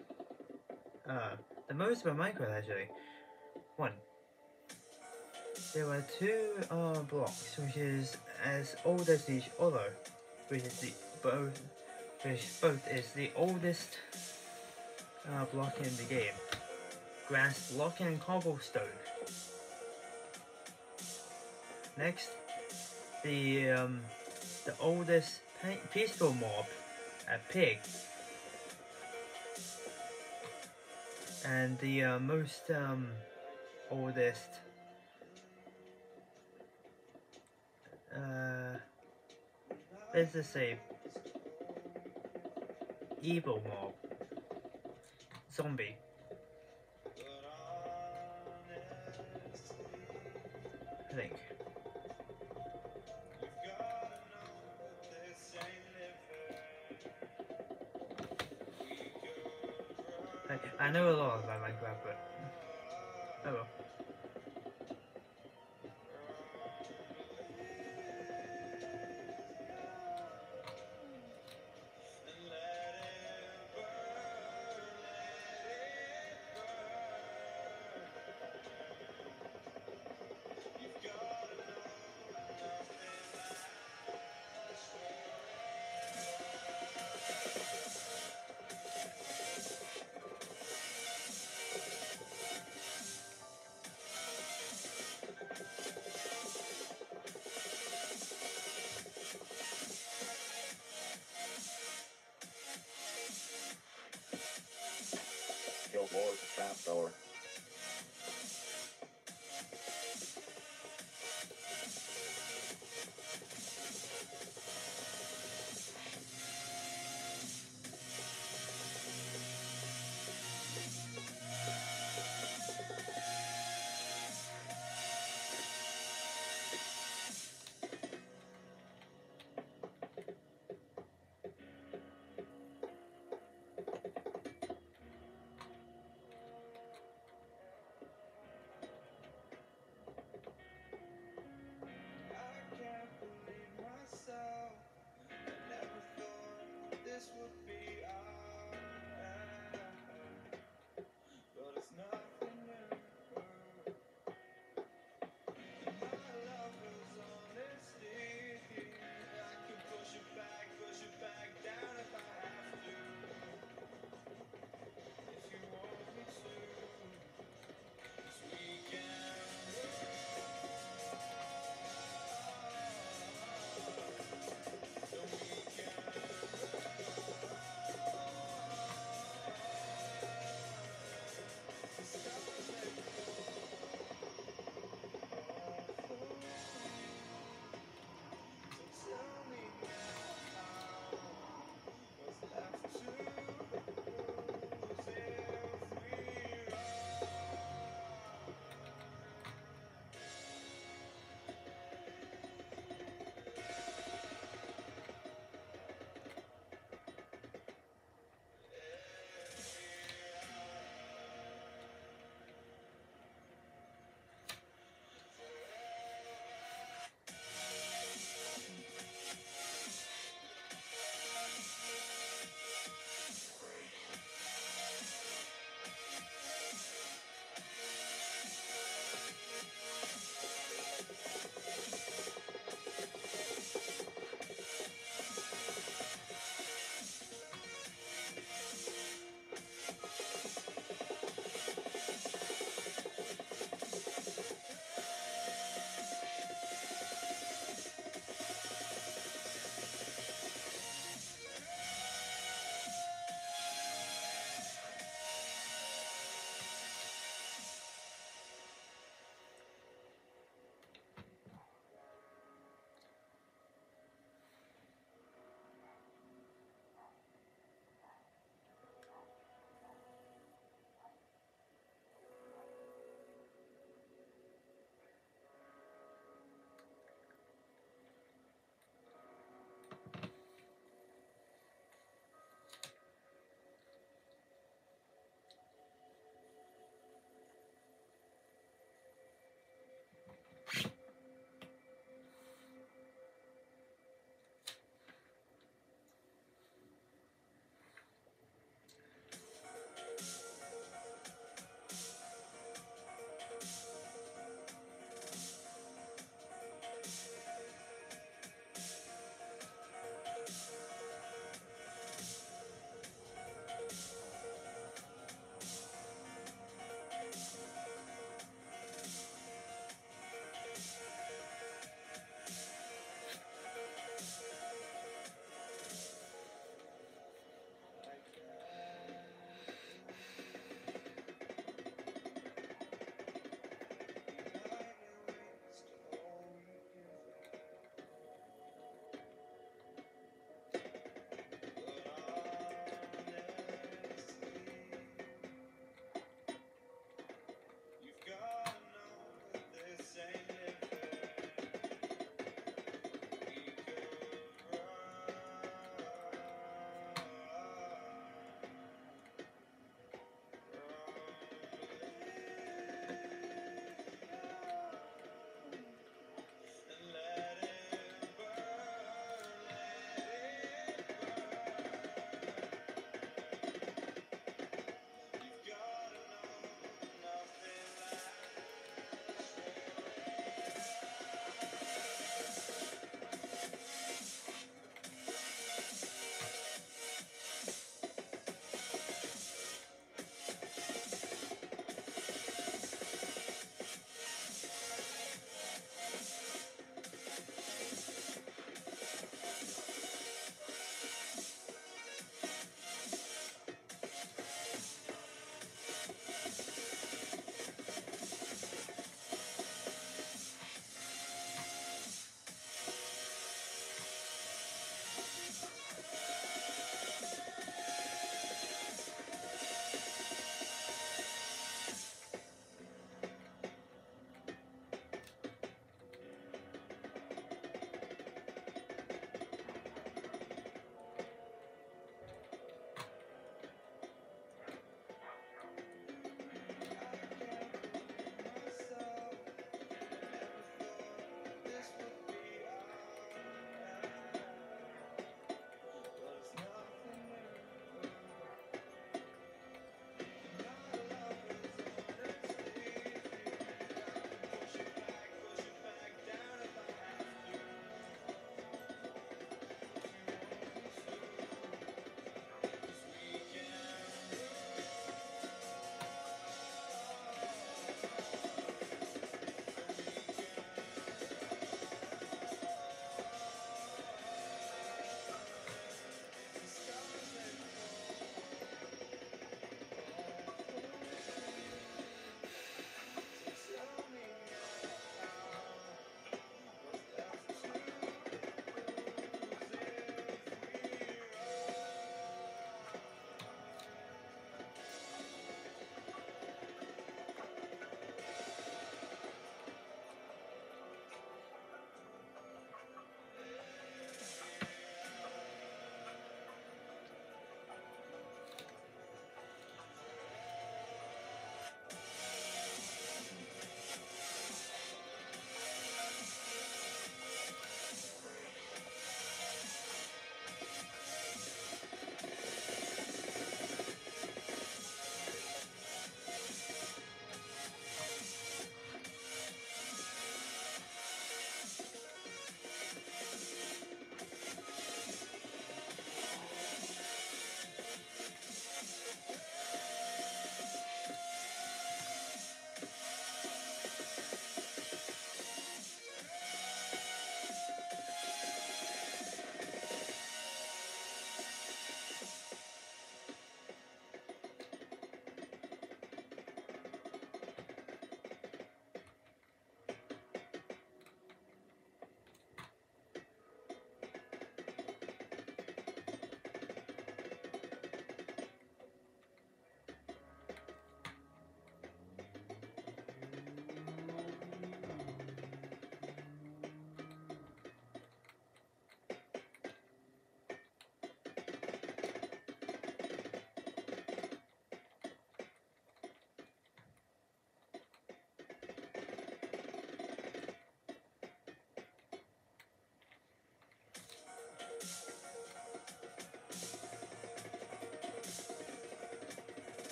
know. Uh, the most about Minecraft actually. One, there were two uh blocks which is as old as each other, which is the both which both is the oldest uh, block in the game. Grass block and cobblestone. Next, the um, the oldest peaceful mob, a pig, and the uh, most um, oldest uh, let's just say evil mob, zombie. I think. I, I know a lot about Minecraft, but oh well. Kill Ward's trapdoor.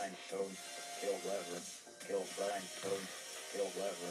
grindstone, kill lever, kill grindstone, kill lever.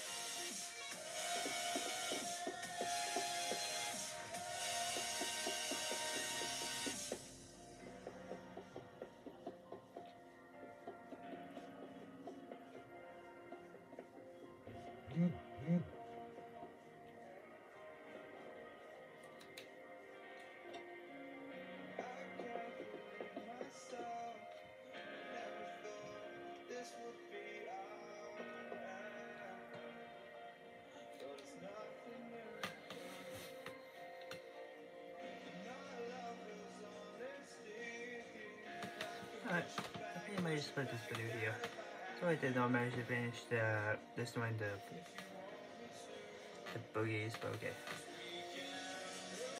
Alright, I think I might just split this video here. So I did not manage to finish the this one, the the boogies, but okay.